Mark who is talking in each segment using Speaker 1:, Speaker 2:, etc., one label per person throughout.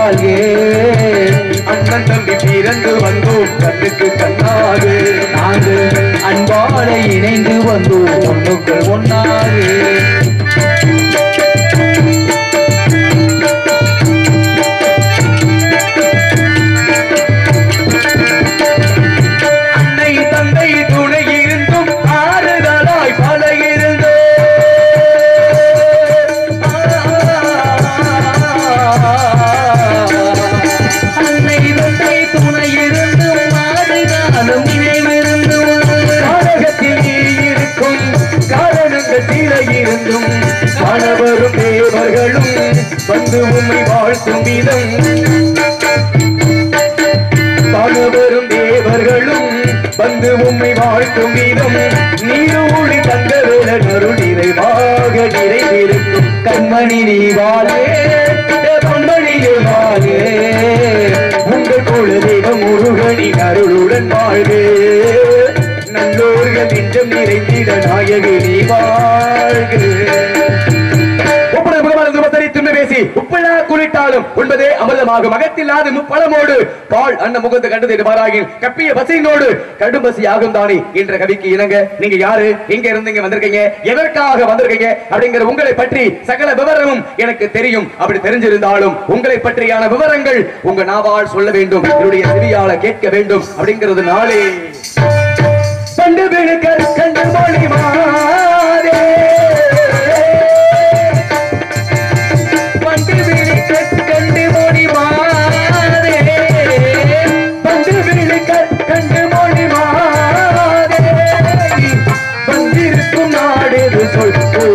Speaker 1: வாழ்கே அண்ணன் தம்பி பிறந்து வந்தோம் கண்ணுக்கு கண்ணாக நாங்கள் அன்பாட இணைந்து வந்தோம் ஒன்றுக்குள் ஒன்னாக அன்னை தந்தை துணை இருந்தும் ஆறுதலாய் பல இருந்தோ அன்னை தந்தை துணை இருந்தும் ஆறுதலும் நினைவிருந்தும் காரகத்தில் இருக்கும் காரணங்கள் சில இருந்தும் மாணவரும் தேவர்களும் வந்து உம்மை வாழ்த்தும் விதம் மாணவரும் தேவர்களும் வந்து உம்மை வாழ்த்தும் வீதம் நீரூழி தந்தவேல நருள் நிறைவாக நிறைந்திருக்கும் கண்மணி நீ வாழே பொன்மணியே வாழே உங்கள் குல தெய்வம் முருகனி அருளுடன் வாழ்வே நல்லோர்கள் நெஞ்சம் நிறைந்திட நாயகி நீ வாழ்க பேசி உப்பலா குறிட்டாலும் உண்பதே அமிர்தமாக மகத்தில்லாத முப்பழமோடு பால் அண்ண முகத்து கண்டது மாறாகில் கப்பிய பசியினோடு கடும் பசி ஆகும் தானே என்ற கவிக்கு இணங்க நீங்க யாரு எங்க இருந்து இங்க வந்திருக்கீங்க எதற்காக வந்திருக்கீங்க அப்படிங்கிற உங்களை பற்றி சகல விவரமும் எனக்கு தெரியும் அப்படி தெரிஞ்சிருந்தாலும் உங்களை பற்றியான விவரங்கள் உங்க நாவால் சொல்ல வேண்டும் என்னுடைய செவியால கேட்க வேண்டும் அப்படிங்கிறது நாளே கண்டு விழுக்க கண்டு மொழி மாறே கண்டு மொழி மாறே பந்து விழுக்க கண்டு மொழி மாறே வந்திருக்கும் நாடு சொல்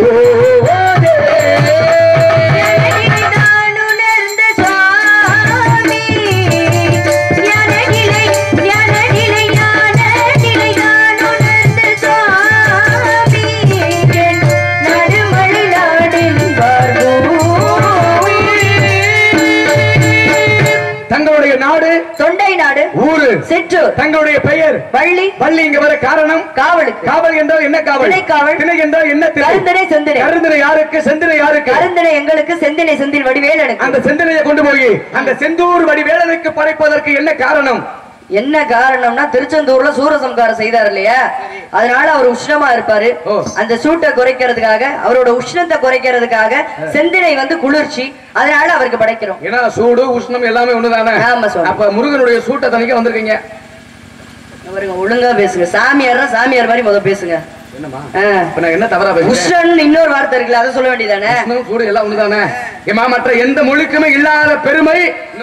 Speaker 1: நாடு தொண்டை நாடு ஊரு சிற்றூர் தங்களுடைய பெயர் பள்ளி பள்ளி இங்க வர காரணம் காவலுக்கு காவல் என்றால் என்ன காவல் திணை காவல் திணை என்றால் என்ன கருந்தனை செந்தினை கருந்தனை யாருக்கு செந்தினை யாருக்கு கருந்தனை எங்களுக்கு செந்தினை செந்தில் வடிவேலனுக்கு அந்த செந்தினையை கொண்டு போய் அந்த செந்தூர் வடிவேலனுக்கு படைப்பதற்கு என்ன காரணம் என்ன காரணம்னா திருச்செந்தூர்ல சூரசம்காரம் செய்தார் இல்லையா அதனால அவர் உஷ்ணமா இருப்பாரு அந்த சூட்டை குறைக்கிறதுக்காக அவரோட உஷ்ணத்தை குறைக்கிறதுக்காக செந்தினை வந்து குளிர்ச்சி அதனால அவருக்கு படைக்கிறோம் ஏன்னா சூடு உஷ்ணம் எல்லாமே ஒண்ணுதானே அப்ப முருகனுடைய சூட்டை தனிக்க வந்திருக்கீங்க ஒழுங்கா பேசுங்க சாமியார் மாதிரி முதல் பேசுங்க என்ன தவறா உஷ்ணன் இன்னொரு வார்த்தை இருக்குல்ல அதை சொல்ல வேண்டியதானே சூடு எல்லாம் ஒண்ணுதானே ஏமா மற்ற எந்த மொழிக்குமே இல்லாத பெருமை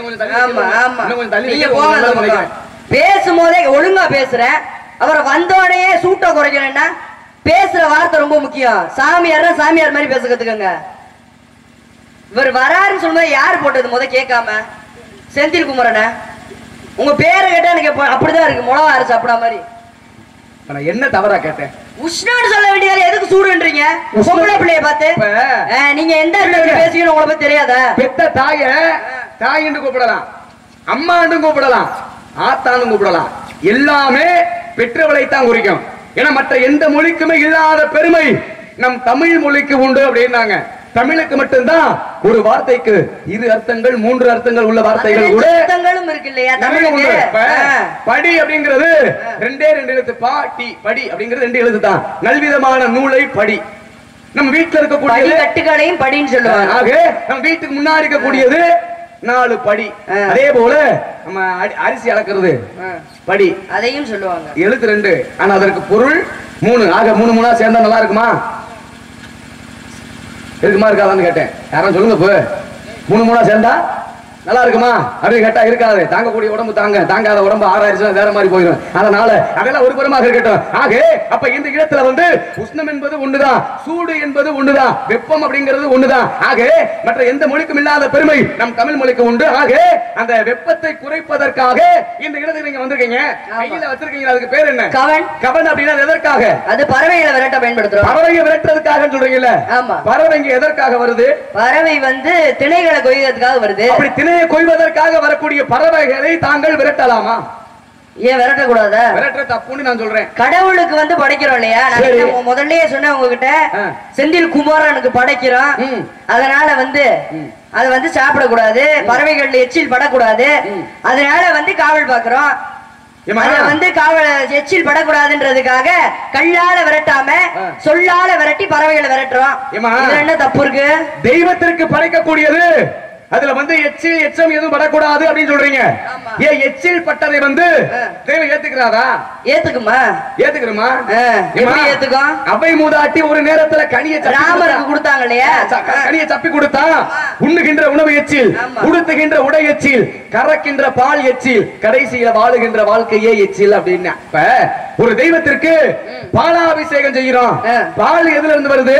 Speaker 1: பேசும்போதே ஒழுங்கா பேசுறேன் அவரை வந்தோடனே சூட்டை குறைக்கணும்னா பேசுற வார்த்தை ரொம்ப முக்கியம் சாமியார் மாதிரி பேச கத்துக்கங்க இவர் வராருன்னு சொல்லும்போது யாரு போட்டது முத கேட்காம செந்தில் குமரன உங்க பேரை கேட்டா எனக்கு அப்படிதான் இருக்கு மிளகா அரைச்சு அப்படின்னா மாதிரி என்ன தவறா கேட்டேன் உஷ்ணான்னு சொல்ல வேண்டியது எதுக்கு சூடுன்றீங்க பொம்பளை பிள்ளைய பார்த்து நீங்க எந்த பேசுவீங்கன்னு உங்களை பத்தி தெரியாத பெத்த தாயின்னு கூப்பிடலாம் அம்மான்னு கூப்பிடலாம் ஆத்தான்னு கூப்பிடலாம் எல்லாமே பெற்றவளைத்தான் குறிக்கும் ஏன்னா மற்ற எந்த மொழிக்குமே இல்லாத பெருமை நம் தமிழ் மொழிக்கு உண்டு அப்படின்னாங்க தமிழுக்கு மட்டும்தான் ஒரு வார்த்தைக்கு 2 அர்த்தங்கள் 3 அர்த்தங்கள் உள்ள வார்த்தைகள் கூட அர்த்தங்களும் இருக்கு இல்லையா தமிழுக்கு படி அப்படிங்கிறது 2 எழுத்து பாட்டி படி அப்படிங்கிறது 2 எழுத்து தான் நல்விதமான நூலை படி நம்ம வீட்டுல இருக்கக்கூடிய கட்டுக்களையும் படின்னு சொல்லுவாங்க ஆக நம்ம வீட்டுக்கு முன்னாடி இருக்கக்கூடியது 4 படி அதே போல நம்ம அரிசி அளக்கிறது படி அதையும் சொல்லுவாங்க எழுத்து 2 ஆனா அதற்கு பொருள் 3 ஆக 3 சேர்ந்தா நல்லா இருக்குமா இருக்குமா இருக்காதான்னு கேட்டேன் யாரும் சொல்லுங்க இப்போ 3 சேர்ந்தா நல்லா இருக்குமா அப்படின்னு கேட்டா இருக்காது தாங்கக்கூடிய உடம்பு தாங்காத உடம்பு ஆராய்ச்சி வேற மாதிரி போயிடும் அதனால அதெல்லாம் ஒரு புறமாக இருக்கட்டும் ஆக அப்ப இந்த இடத்துல வந்து உஷ்ணம் என்பது ஒண்ணுதான் சூடு என்பது ஒண்ணுதான் வெப்பம் அப்படிங்கிறது ஒண்ணுதான் ஆக மற்ற எந்த மொழிக்கும் இல்லாத பெருமை நம் தமிழ் மொழிக்கு உண்டு ஆக அந்த வெப்பத்தை குறைப்பதற்காக இந்த இடத்துக்கு நீங்க வந்திருக்கீங்க கையில வச்சிருக்கீங்க அதுக்கு பேர் என்ன கவன் அப்படின்னா எதற்காக அது பறவைகளை விரட்ட பயன்படுத்துறோம் பறவையை விரட்டுறதுக்காக சொல்றீங்கல்ல ஆமா பறவைங்க எதற்காக வருது பறவை வந்து திணைகளை கொய்வதற்காக வருது அப்படி திணையை கொய்வதற்காக வரக்கூடிய பறவைகளை தாங்கள் விரட்டலாமா ஏன் விரட்ட கூடாதா?
Speaker 2: விரட்ட தப்புன்னு நான் சொல்றேன்.
Speaker 1: கடவுளுக்கு வந்து படைக்கிறோம் இல்லையா? நான் முதல்லயே சொன்னேன் உங்ககிட்ட, செந்தில் குமாரனுக்கு படைக்கிறோம். அதனால வந்து அது வந்து சாப்பிடக்கூடாது, பறவைகள் எச்சில் படக்கூடாது, அதனால வந்து காவல் பாக்குறோம். வந்து காவல் எச்சில் படக்கூடாதுன்றதுக்காக கல்லால விரட்டாம சொல்லால விரட்டி பறவைகளை விரட்டுறோம். என்ன தப்பு இருக்கு?
Speaker 2: தெய்வத்திற்கு படைக்கக்கூடியது அதுல வந்து எச்சில் எச்சம் எதுவும் படக்கூடாது அப்படின்னு சொல்றீங்க. ஏன் எச்சில் பட்டதை வந்து தெய்வம் ஏத்துக்கிறாரா?
Speaker 1: ஏத்துக்குமா?
Speaker 2: ஏத்துக்கிறோமா?
Speaker 1: எப்படி ஏத்துக்கும்?
Speaker 2: அவை மூதாட்டி ஒரு நேரத்துல கனியை
Speaker 1: ராமருக்கு கொடுத்தாங்க இல்லையா?
Speaker 2: கனியை சப்பி கொடுத்தா உண்ணுகின்ற உணவு எச்சில், உடுத்துகின்ற உடை எச்சில், கறக்கின்ற பால் எச்சில், கடைசியில வாழுகின்ற வாழ்க்கையே எச்சில் அப்படின்னு. இப்ப ஒரு தெய்வத்திற்கு பாலாபிஷேகம் செய்கிறோம். பால் எதுல இருந்து வருது?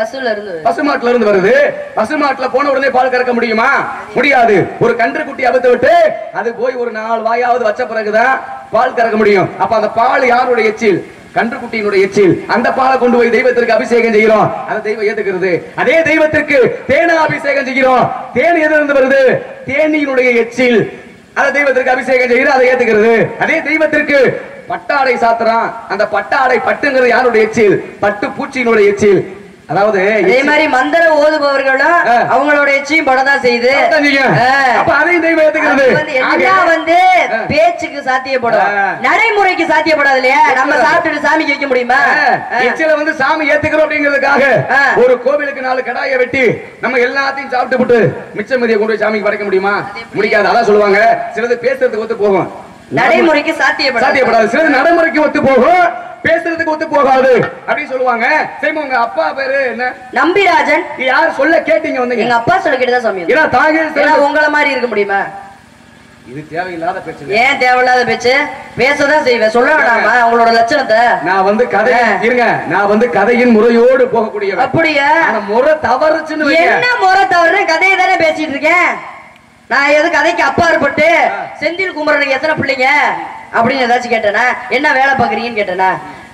Speaker 2: பசுமாட்டுல இருந்து வருது. பசுமாட்டுல போன உடனே பால் கறக்க முடியுமா? முடியாது. ஒரு கன்று குட்டி அவுத்து விட்டு அது போய் ஒரு 4 வாயாவது வச்ச பிறகுதான் பால் கறக்க முடியும். அப்ப அந்த பால் யாருடைய எச்சில்? கன்றுக்குட்டியினுடைய எச்சில். அந்த பாலை கொண்டு போய் தெய்வத்திற்கு அபிஷேகம் செய்கிறோம். அந்த தெய்வம் ஏத்துக்கிறது. அதே தெய்வத்திற்கு தேன அபிஷேகம் செய்கிறோம். தேன் எதுல இருந்து வருது? தேனியினுடைய எச்சில். அந்த தெய்வத்திற்கு அபிஷேகம் செய்கிறோம், அதை ஏத்துக்கிறது. அதே தெய்வத்திற்கு பட்டாடை சாத்துறான். அந்த பட்டாடை பட்டுங்கிறது யாருடைய எச்சில்? பட்டு பூச்சியினுடைய எச்சில். அதாவது
Speaker 1: அதே மாதிரி மந்திர ஓதுபவர்களும் அவங்களோட எச்சியும் படதான் செய்யுது.
Speaker 2: அப்ப அதையும் தெய்வம் ஏத்துக்கிறது.
Speaker 1: எல்லாம் வந்து பேச்சுக்கு சாத்தியப்படும், நடைமுறைக்கு சாத்தியப்படாது இல்லையா? நம்ம சாப்பிட்டுட்டு சாமிக்கு வைக்க முடியுமா?
Speaker 2: எச்சில வந்து சாமி ஏத்துக்கிறோம் அப்படிங்கிறதுக்காக ஒரு கோவிலுக்கு 4 கடாயை வெட்டி நம்ம எல்லாத்தையும் சாப்பிட்டு விட்டு மிச்ச மீதியை கொண்டு போய் சாமிக்கு படைக்க முடியுமா? முடியாது. அதான் சொல்லுவாங்க, சிலது பேசுறதுக்கு ஒத்து போகும்,
Speaker 1: நடைமுறைக்கு சாத்தியப்படாது.
Speaker 2: சிலது நடைமுறைக்கு ஒத்து போகும், பேசுறதுக்கு ஒத்து போகாது அப்படி சொல்லுவாங்க. சரி, உங்க அப்பா பேரு என்ன?
Speaker 1: நம்பிராஜன்.
Speaker 2: யார் சொல்ல கேட்டீங்க வந்தீங்க?
Speaker 1: எங்க அப்பா சொல்ல கேட்டதா சாமி.
Speaker 2: ஏன்னா தாங்க
Speaker 1: உங்கள மாதிரி இருக்க முடியுமா?
Speaker 2: இது தேவையில்லாத பேச்சு.
Speaker 1: ஏன் தேவையில்லாத பேச்சு? பேசதான் செய்வேன், சொல்ல வேணாமா உங்களோட லட்சணத்தை?
Speaker 2: நான் வந்து கதை இருங்க, நான் வந்து கதையின் முறையோடு போகக்கூடிய.
Speaker 1: அப்படியா?
Speaker 2: முறை தவறுச்சுன்னு
Speaker 1: என்ன முறை தவறு? கதையை தானே பேசிட்டு இருக்கேன் நான். எது கதைக்கு அப்பாற்பட்டு செந்தில் குமரனுக்கு எத்தனை பிள்ளைங்க அப்படின்னு ஏதாச்சும் கேட்டேனா? என்ன வேலை பாக்குறீங்கன்னு கேட்டேனா?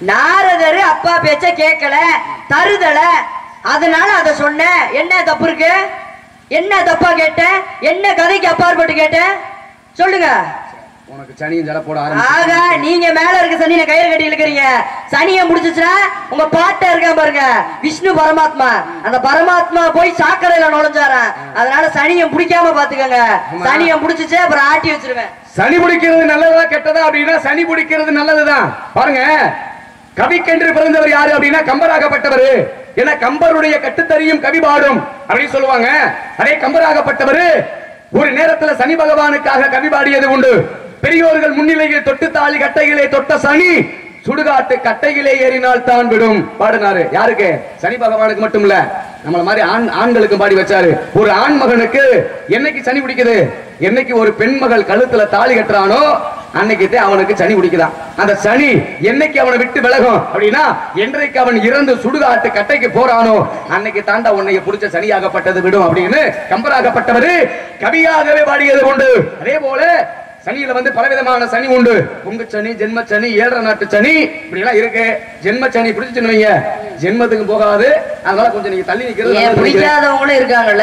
Speaker 1: நாரதரு அப்பா பேச்ச கேட்கல, தருதல, அதனால அத சொன்னேன். என்ன தப்பு இருக்கு? என்ன தப்பா கேட்டேன்? என்ன கதைக்கு அப்பாற்பட்டு கேட்டேன்? சொல்லுங்க.
Speaker 2: உனக்கு சனியும் ஜல போட
Speaker 1: ஆக நீங்க மேல இருக்க சனியை கையில கட்டி இழுக்கிறீங்க. சனியை முடிச்சுச்சுன்னா உங்க பாட்ட இருக்கா பாருங்க, விஷ்ணு பரமாத்மா. அந்த பரமாத்மா போய் சாக்கடையில நுழைஞ்சாரா, அதனால சனியை பிடிக்காம பாத்துக்கங்க. சனியை முடிச்சுச்சு அப்புறம் ஆட்டி வச்சிருவேன்.
Speaker 2: சனி பிடிக்கிறது நல்லதா கெட்டதா அப்படின்னா சனி பிடிக்கிறது நல்லதுதான். பாருங்க, கவிக்கென்று பிறந்தவர் யாரு அப்படின்னா கம்பராகப்பட்டவர். ஏன்னா கம்பருடைய கட்டுத்தறியும் கவி பாடும் அப்படின்னு சொல்லுவாங்க. அதே கம்பராகப்பட்டவர் ஒரு நேரத்துல சனி பகவானுக்காக கவி பாடியது உண்டு. பெரியோர்கள் முன்னிலையில் தொட்டு தாலி கட்டையிலே தொட்ட சனி சுடுகாட்டு கட்டையிலே ஏறினால் தான் விடும் பாடினாரு. யாருக்கு? சனி பகவானுக்கு மட்டும் இல்ல, நம்மள மாதிரி ஆண்களுக்கு பாடி வச்சாரு. ஒரு ஆண் மகனுக்கு என்னைக்கு சனி பிடிக்குது? என்னைக்கு ஒரு பெண் மகள் கழுத்துல தாலி கட்டுறானோ அன்னைக்கு அவனுக்கு சனி பிடிக்குதான். அந்த சனி என்னைக்கு அவனை விட்டு விலகும் அப்படின்னா என்றைக்கு அவன் இறந்து சுடுகாட்டு கட்டைக்கு போறானோ அன்னைக்கு தாண்டா உன்னைய பிடிச்ச சனியாகப்பட்டது விடும் அப்படின்னு கம்பராகப்பட்டவர் கவியாகவே பாடியது உண்டு. அதே போல சனியில வந்து பலவிதமான சனி உண்டு. பொங்கு சனி, ஜென்ம சனி, 7 நாட்டு சனி இப்படி எல்லாம் இருக்கு. ஜென்ம சனி பிடிச்சுன்னு வைங்க, ஜென்மத்துக்கு போகாது. அதனால கொஞ்சம் நீங்க தள்ளி நிக்கிறது.
Speaker 1: பிடிக்காதவங்களும் இருக்காங்கல்ல,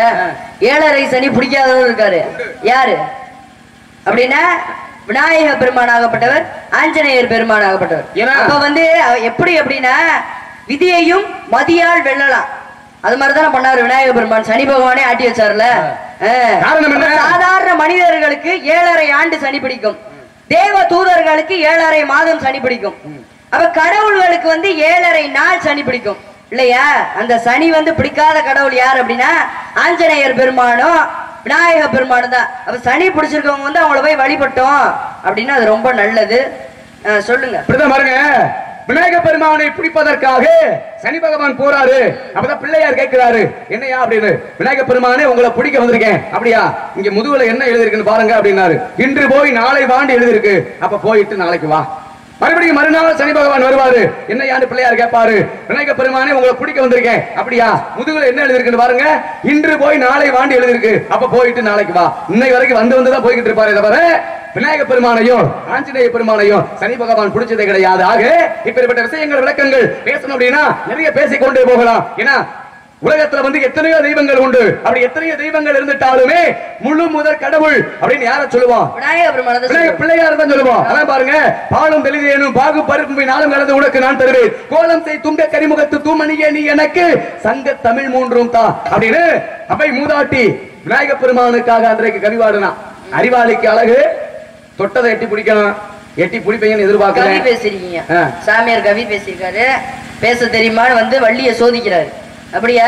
Speaker 1: 7.5 சனி பிடிக்காதவங்க இருக்காரு. யாரு அப்படின்னா விநாயக பெருமானாகப்பட்டவர், ஆஞ்சநேயர் பெருமானாகப்பட்டவர். அப்ப வந்து எப்படி அப்படின்னா விதியையும் மதியால் வெல்லலாம். அது மாதிரிதான் பண்ணாரு விநாயக பெருமான். சனி பகவானே ஆட்டி வச்சாருல. சாதாரண மனிதர்களுக்கு 7.5 ஆண்டு சனி பிடிக்கும், தேவ தூதர்களுக்கு 7.5 மாதம் சனி பிடிக்கும். அப்ப கடவுள்களுக்கு வந்து 7.5 நாள் சனி பிடிக்கும் இல்லையா? அந்த சனி வந்து பிடிக்காத கடவுள் யார் அப்படின்னா ஆஞ்சநேயர் பெருமானும் விநாயக பெருமானும் தான். அப்ப சனி பிடிச்சிருக்கவங்க வந்து அவங்கள போய் வழிபட்டோம் அப்படின்னா அது ரொம்ப நல்லது. சொல்லுங்க.
Speaker 2: பாருங்க, விநாயக பெருமானை பிடிப்பதற்காக சனி பகவான் போறாரு. அப்பதான் பிள்ளையார் கேட்கிறாரு, என்னையா அப்படின்னு. விநாயக பெருமானே உங்களை பிடிக்க வந்திருக்கேன். அப்படியா? இங்க முதுகுல என்ன எழுதிருக்குன்னு பாருங்க அப்படின்னாரு. இன்று போய் நாளை வாண்டு எழுதிருக்கு. அப்ப போயிட்டு நாளைக்கு வா. மறுபடியும் மறுநாள் சனி பகவான் வருவாரு. என்னையான்னு பிள்ளையார் கேட்பாரு. விநாயக பெருமானே உங்களை பிடிக்க வந்திருக்கேன். அப்படியா? முதுகுல என்ன எழுதிருக்குன்னு பாருங்க. இன்று போய் நாளை வாண்டு எழுதிருக்கு. அப்ப போயிட்டு நாளைக்கு வா. இன்னைக்கு வரைக்கும் வந்துதான் போய்கிட்டு இருப்பாரு. தவிர விநாயக பெருமானையும் ஆஞ்சநேய பெருமானையும் சனி பகவான் பிடிச்சதே கிடையாது. ஆக இப்படிப்பட்ட விஷயங்கள் விளக்கங்கள் பேசணும் அப்படின்னா நிறைய பேசிக்கொண்டே போகலாம். ஏன்னா உலகத்துல வந்து எத்தனையோ தெய்வங்கள் உண்டு. அப்படி எத்தனையோ தெய்வங்கள் இருந்துட்டாலுமே முழு முதற் கடவுள் அப்படின்னு யார சொல்லுவோம்? பிள்ளையார் தான் சொல்லுவோம். அதான் பாருங்க, பாலும் தெளிதேனும் பாகு பருப்பு நாளும் கலந்து உனக்கு நான் தருவேன், கோலம் செய் துங்க கரிமுகத்து தூமணியே நீ எனக்கு, சங்க தமிழ் மூன்றும் தா அப்படின்னு அவை மூதாட்டி விநாயக பெருமானுக்காக அன்றைக்கு கவிவாடுனா. அறிவாளிக்கு அழகு, தொட்டதை எட்டி பிடிக்கணும், எட்டி பிடிப்பீங்கன்னு எதிர்பார்க்க.
Speaker 1: கவி பேசிருக்கீங்க, சாமியார் கவி பேசியிருக்காரு, பேச தெரியுமான்னு வந்து வள்ளிய சோதிக்கிறாரு. அப்படியா?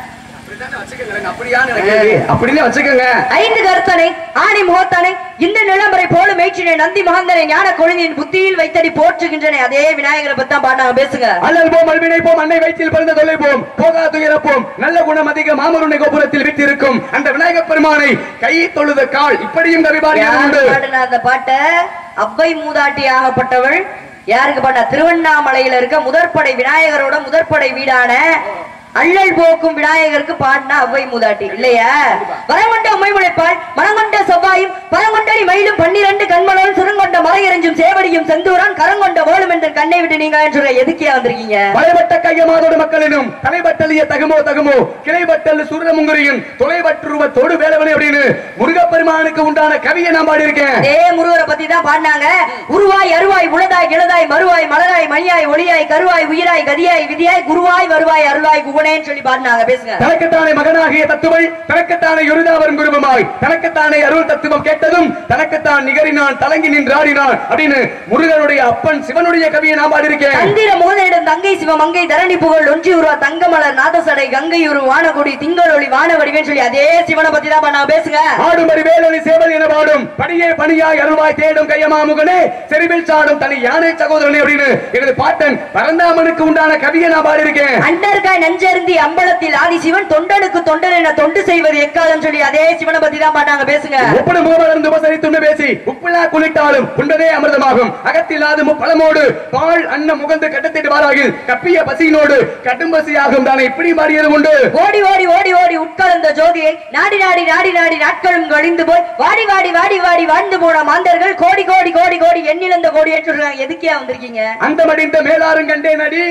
Speaker 1: ஐந்து கருத்தனை ஆணி முகத்தனை இந்த நிலம்பரை போல மேய்ச்சினை நந்தி மகந்தனை ஞான கொழுந்தின் புத்தியில் வைத்தடி போற்றுகின்றன. அதே விநாயகரை பத்தி தான் பாட்டாங்க, பேசுங்க. அல்லல் போம் அல்வினை போம் அன்னை வயிற்றில் பிறந்த தொல்லை போம் போகா துயரப்போம் நல்ல குணம் அதிக மாமருணை கோபுரத்தில் விட்டிருக்கும் அந்த விநாயக பெருமானை கை தொழுத கால். இப்படியும் அந்த பாட்டை அவ்வை மூதாட்டி ஆகப்பட்டவள் யாருக்கு பாட்டா? திருவண்ணாமலையில இருக்க முதற்படை விநாயகரோட முதற்படை வீடான அள்ளல் போக்கும் விநாயகருக்கு பாடினா அவ்வை மூதாட்டி இல்லையா? வரங்கொண்ட உண்மை முளைப்பால் மரங்கொண்ட செவ்வாயும் பரங்கொண்டடி மயிலும் 12 கண்மலும் சிறுங்கொண்ட மலையறிஞ்சும் சேவடியும் செந்தூரான் கரங்கொண்ட ஓலும் என்ற கண்ணை விட்டு நீங்க சொல்ற எதுக்கே வந்திருக்கீங்க? வளைவட்ட கையமாதோடு மக்களினும் தலைவட்டலிய தகுமோ தகுமோ கிளைவட்டல் சுரமுங்குரியும் தொலைவற்றுவ தொடு வேலவனை அப்படின்னு முருகப்பெருமானுக்கு உண்டான கவியை நான் பாடியிருக்கேன். அதே முருகரை பத்தி தான் பாடினாங்க. உருவாய் அருவாய் உளதாய் கிளதாய் மறுவாய் மலராய் மணியாய் ஒளியாய் கருவாய் உயிராய் கதியாய் விதியாய் குருவாய் வருவாய் அருளாய் சொல்லி பாடினாங்க, பேசுங்க. தனக்குத்தானே மகனாகிய தத்துவம் தனக்குத்தானே யுருதாவரும் குருபமாய் தனக்குத்தானே அருள் தத்துவம் கேட்டதும் தனக்குத்தான் நிகரினான் தலங்கி நின்றாடினான் அப்படின்னு முருகனுடைய அப்பன் சிவனுடைய கவியை நான் பாடியிருக்கேன். தந்திர மோதனிடம் தங்கை சிவம் மங்கை தரணி புகழ் ஒன்றி உருவா தங்கமலர் நாதசடை கங்கையுரு வானகுடி திங்களொளி வானவடிவேன் சொல்லி அதே சிவனை பத்தி தான் பாடினாங்க, பேசுங்க. ஆடுமறி வேலொளி சேவல் என பாடும் படியே பணியாய் அருள்வாய் தேடும் கையமா முகனே செறிவில் சாடும் தனி யானை சகோதரனே அப்படின்னு எனது பாட்டன் பரந்தாமனுக்கு உண்டான கவியை நான் பாடியிருக்கேன். அண்டர்காய் நஞ்ச அம்பலத்தில் ஆதி சிவன் தொண்டனுக்கு தொண்டன் என தொண்டு செய்வது எக்காலம் சொல்லி அதே சிவனை பத்தி தான் பாட்டாங்க, பேசுங்க. உப்படு முகமலர்ந்து உபசரித்துண்டு பேசி உப்புலா குளிட்டாலும் உண்டதே அமிர்தமாகும் அகத்தில்லாது முப்பழமோடு பால் அன்னம் முகந்து கட்டத்திட்டு வாராகில் கப்பிய பசியினோடு கட்டும் பசியாகும் தானே இப்படி மாறியது உண்டு. ஓடி ஓடி ஓடி ஓடி உட்கலந்த ஜோதியை நாடி நாடி நாடி நாடி நாட்களும் கழிந்து போய் வாடி வாடி வாடி வாடி வாழ்ந்து போன மாந்தர்கள் கோடி கோடி கோடி கோடி எண்ணிழந்த கோடி சொல்றாங்க. எதுக்கே வந்திருக்கீங்க? அந்த மடிந்த மேலாரும் கண்டே நடி.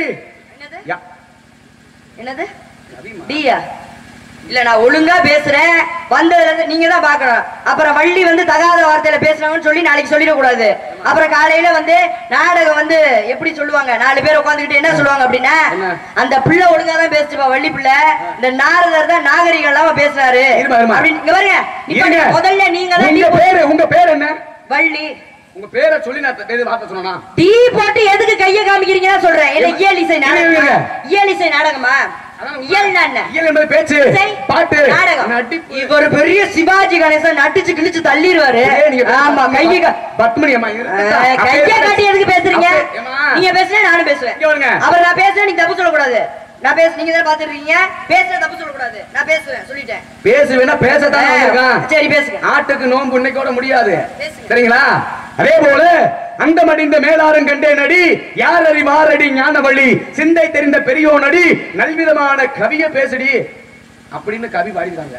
Speaker 1: என்னது டியா? இல்ல நான் ஒழுங்கா பேசுறேன், வந்ததுல இருந்து நீங்க தான் பாக்கணும். அப்புறம் வள்ளி வந்து தகாத வார்த்தையில பேசுறாங்கன்னு சொல்லி நாளைக்கு சொல்லிடக்கூடாது. அப்புறம் காலையில வந்து நாடகம் வந்து எப்படி சொல்லுவாங்க, 4 பேர் உட்காந்துக்கிட்டு என்ன சொல்லுவாங்க அப்படின்னா, அந்த பிள்ளை ஒழுங்கா தான் பேசுப்பா வள்ளி பிள்ளை, இந்த நாரதர் தான் நாகரிகம் இல்லாம பேசுறாரு அப்படின்னு. இங்க பாருங்க, முதல்ல நீங்க தான். உங்க பேர் என்ன? வள்ளி. உங்க பேரை சொல்லி நான் வார்த்தை சொன்னா டீ போட்டு எதுக்கு கைய காமிக்கிறீங்கன்னு சொல்றேன். என்ன இயல் இசை நாடகம்? இயல் இசை நாடகமா? பேச்சு பாட்டு நாடகம். ஒரு பெரிய சிவாஜி கணேசன் நட்டிச்சு கிழிச்சு தள்ளிடுவாரு. ஆமா, கைய காட்டி எதுக்கு பேசுறீங்க? நீங்க பேசுறேன் நானும் பேசுவேன். அப்புறம் நான் பேசுறேன், நீங்க தப்பு சொல்லக்கூடாது. நான் பேச நீங்க தான் பாத்துறீங்க, பேசுற தப்பு சொல்லக்கூடாது. நான் பேசுவேன், சொல்லிட்டேன். பேசுவேன்னா பேசத்தான் வந்திருக்கான். சரி பேசுங்க. ஆட்டுக்கு நோம்பு இன்னைக்கோட முடியாது, சரிங்களா? அதே போல அந்த மடிந்த மேலாரும் கண்டே நடி யார் அறிவாரடி ஞானவள்ளி சிந்தை தெரிந்த பெரியோ நடி நல்விதமான கவிய பேசடி அப்படின்னு கவி பாடிக்கிறாங்க.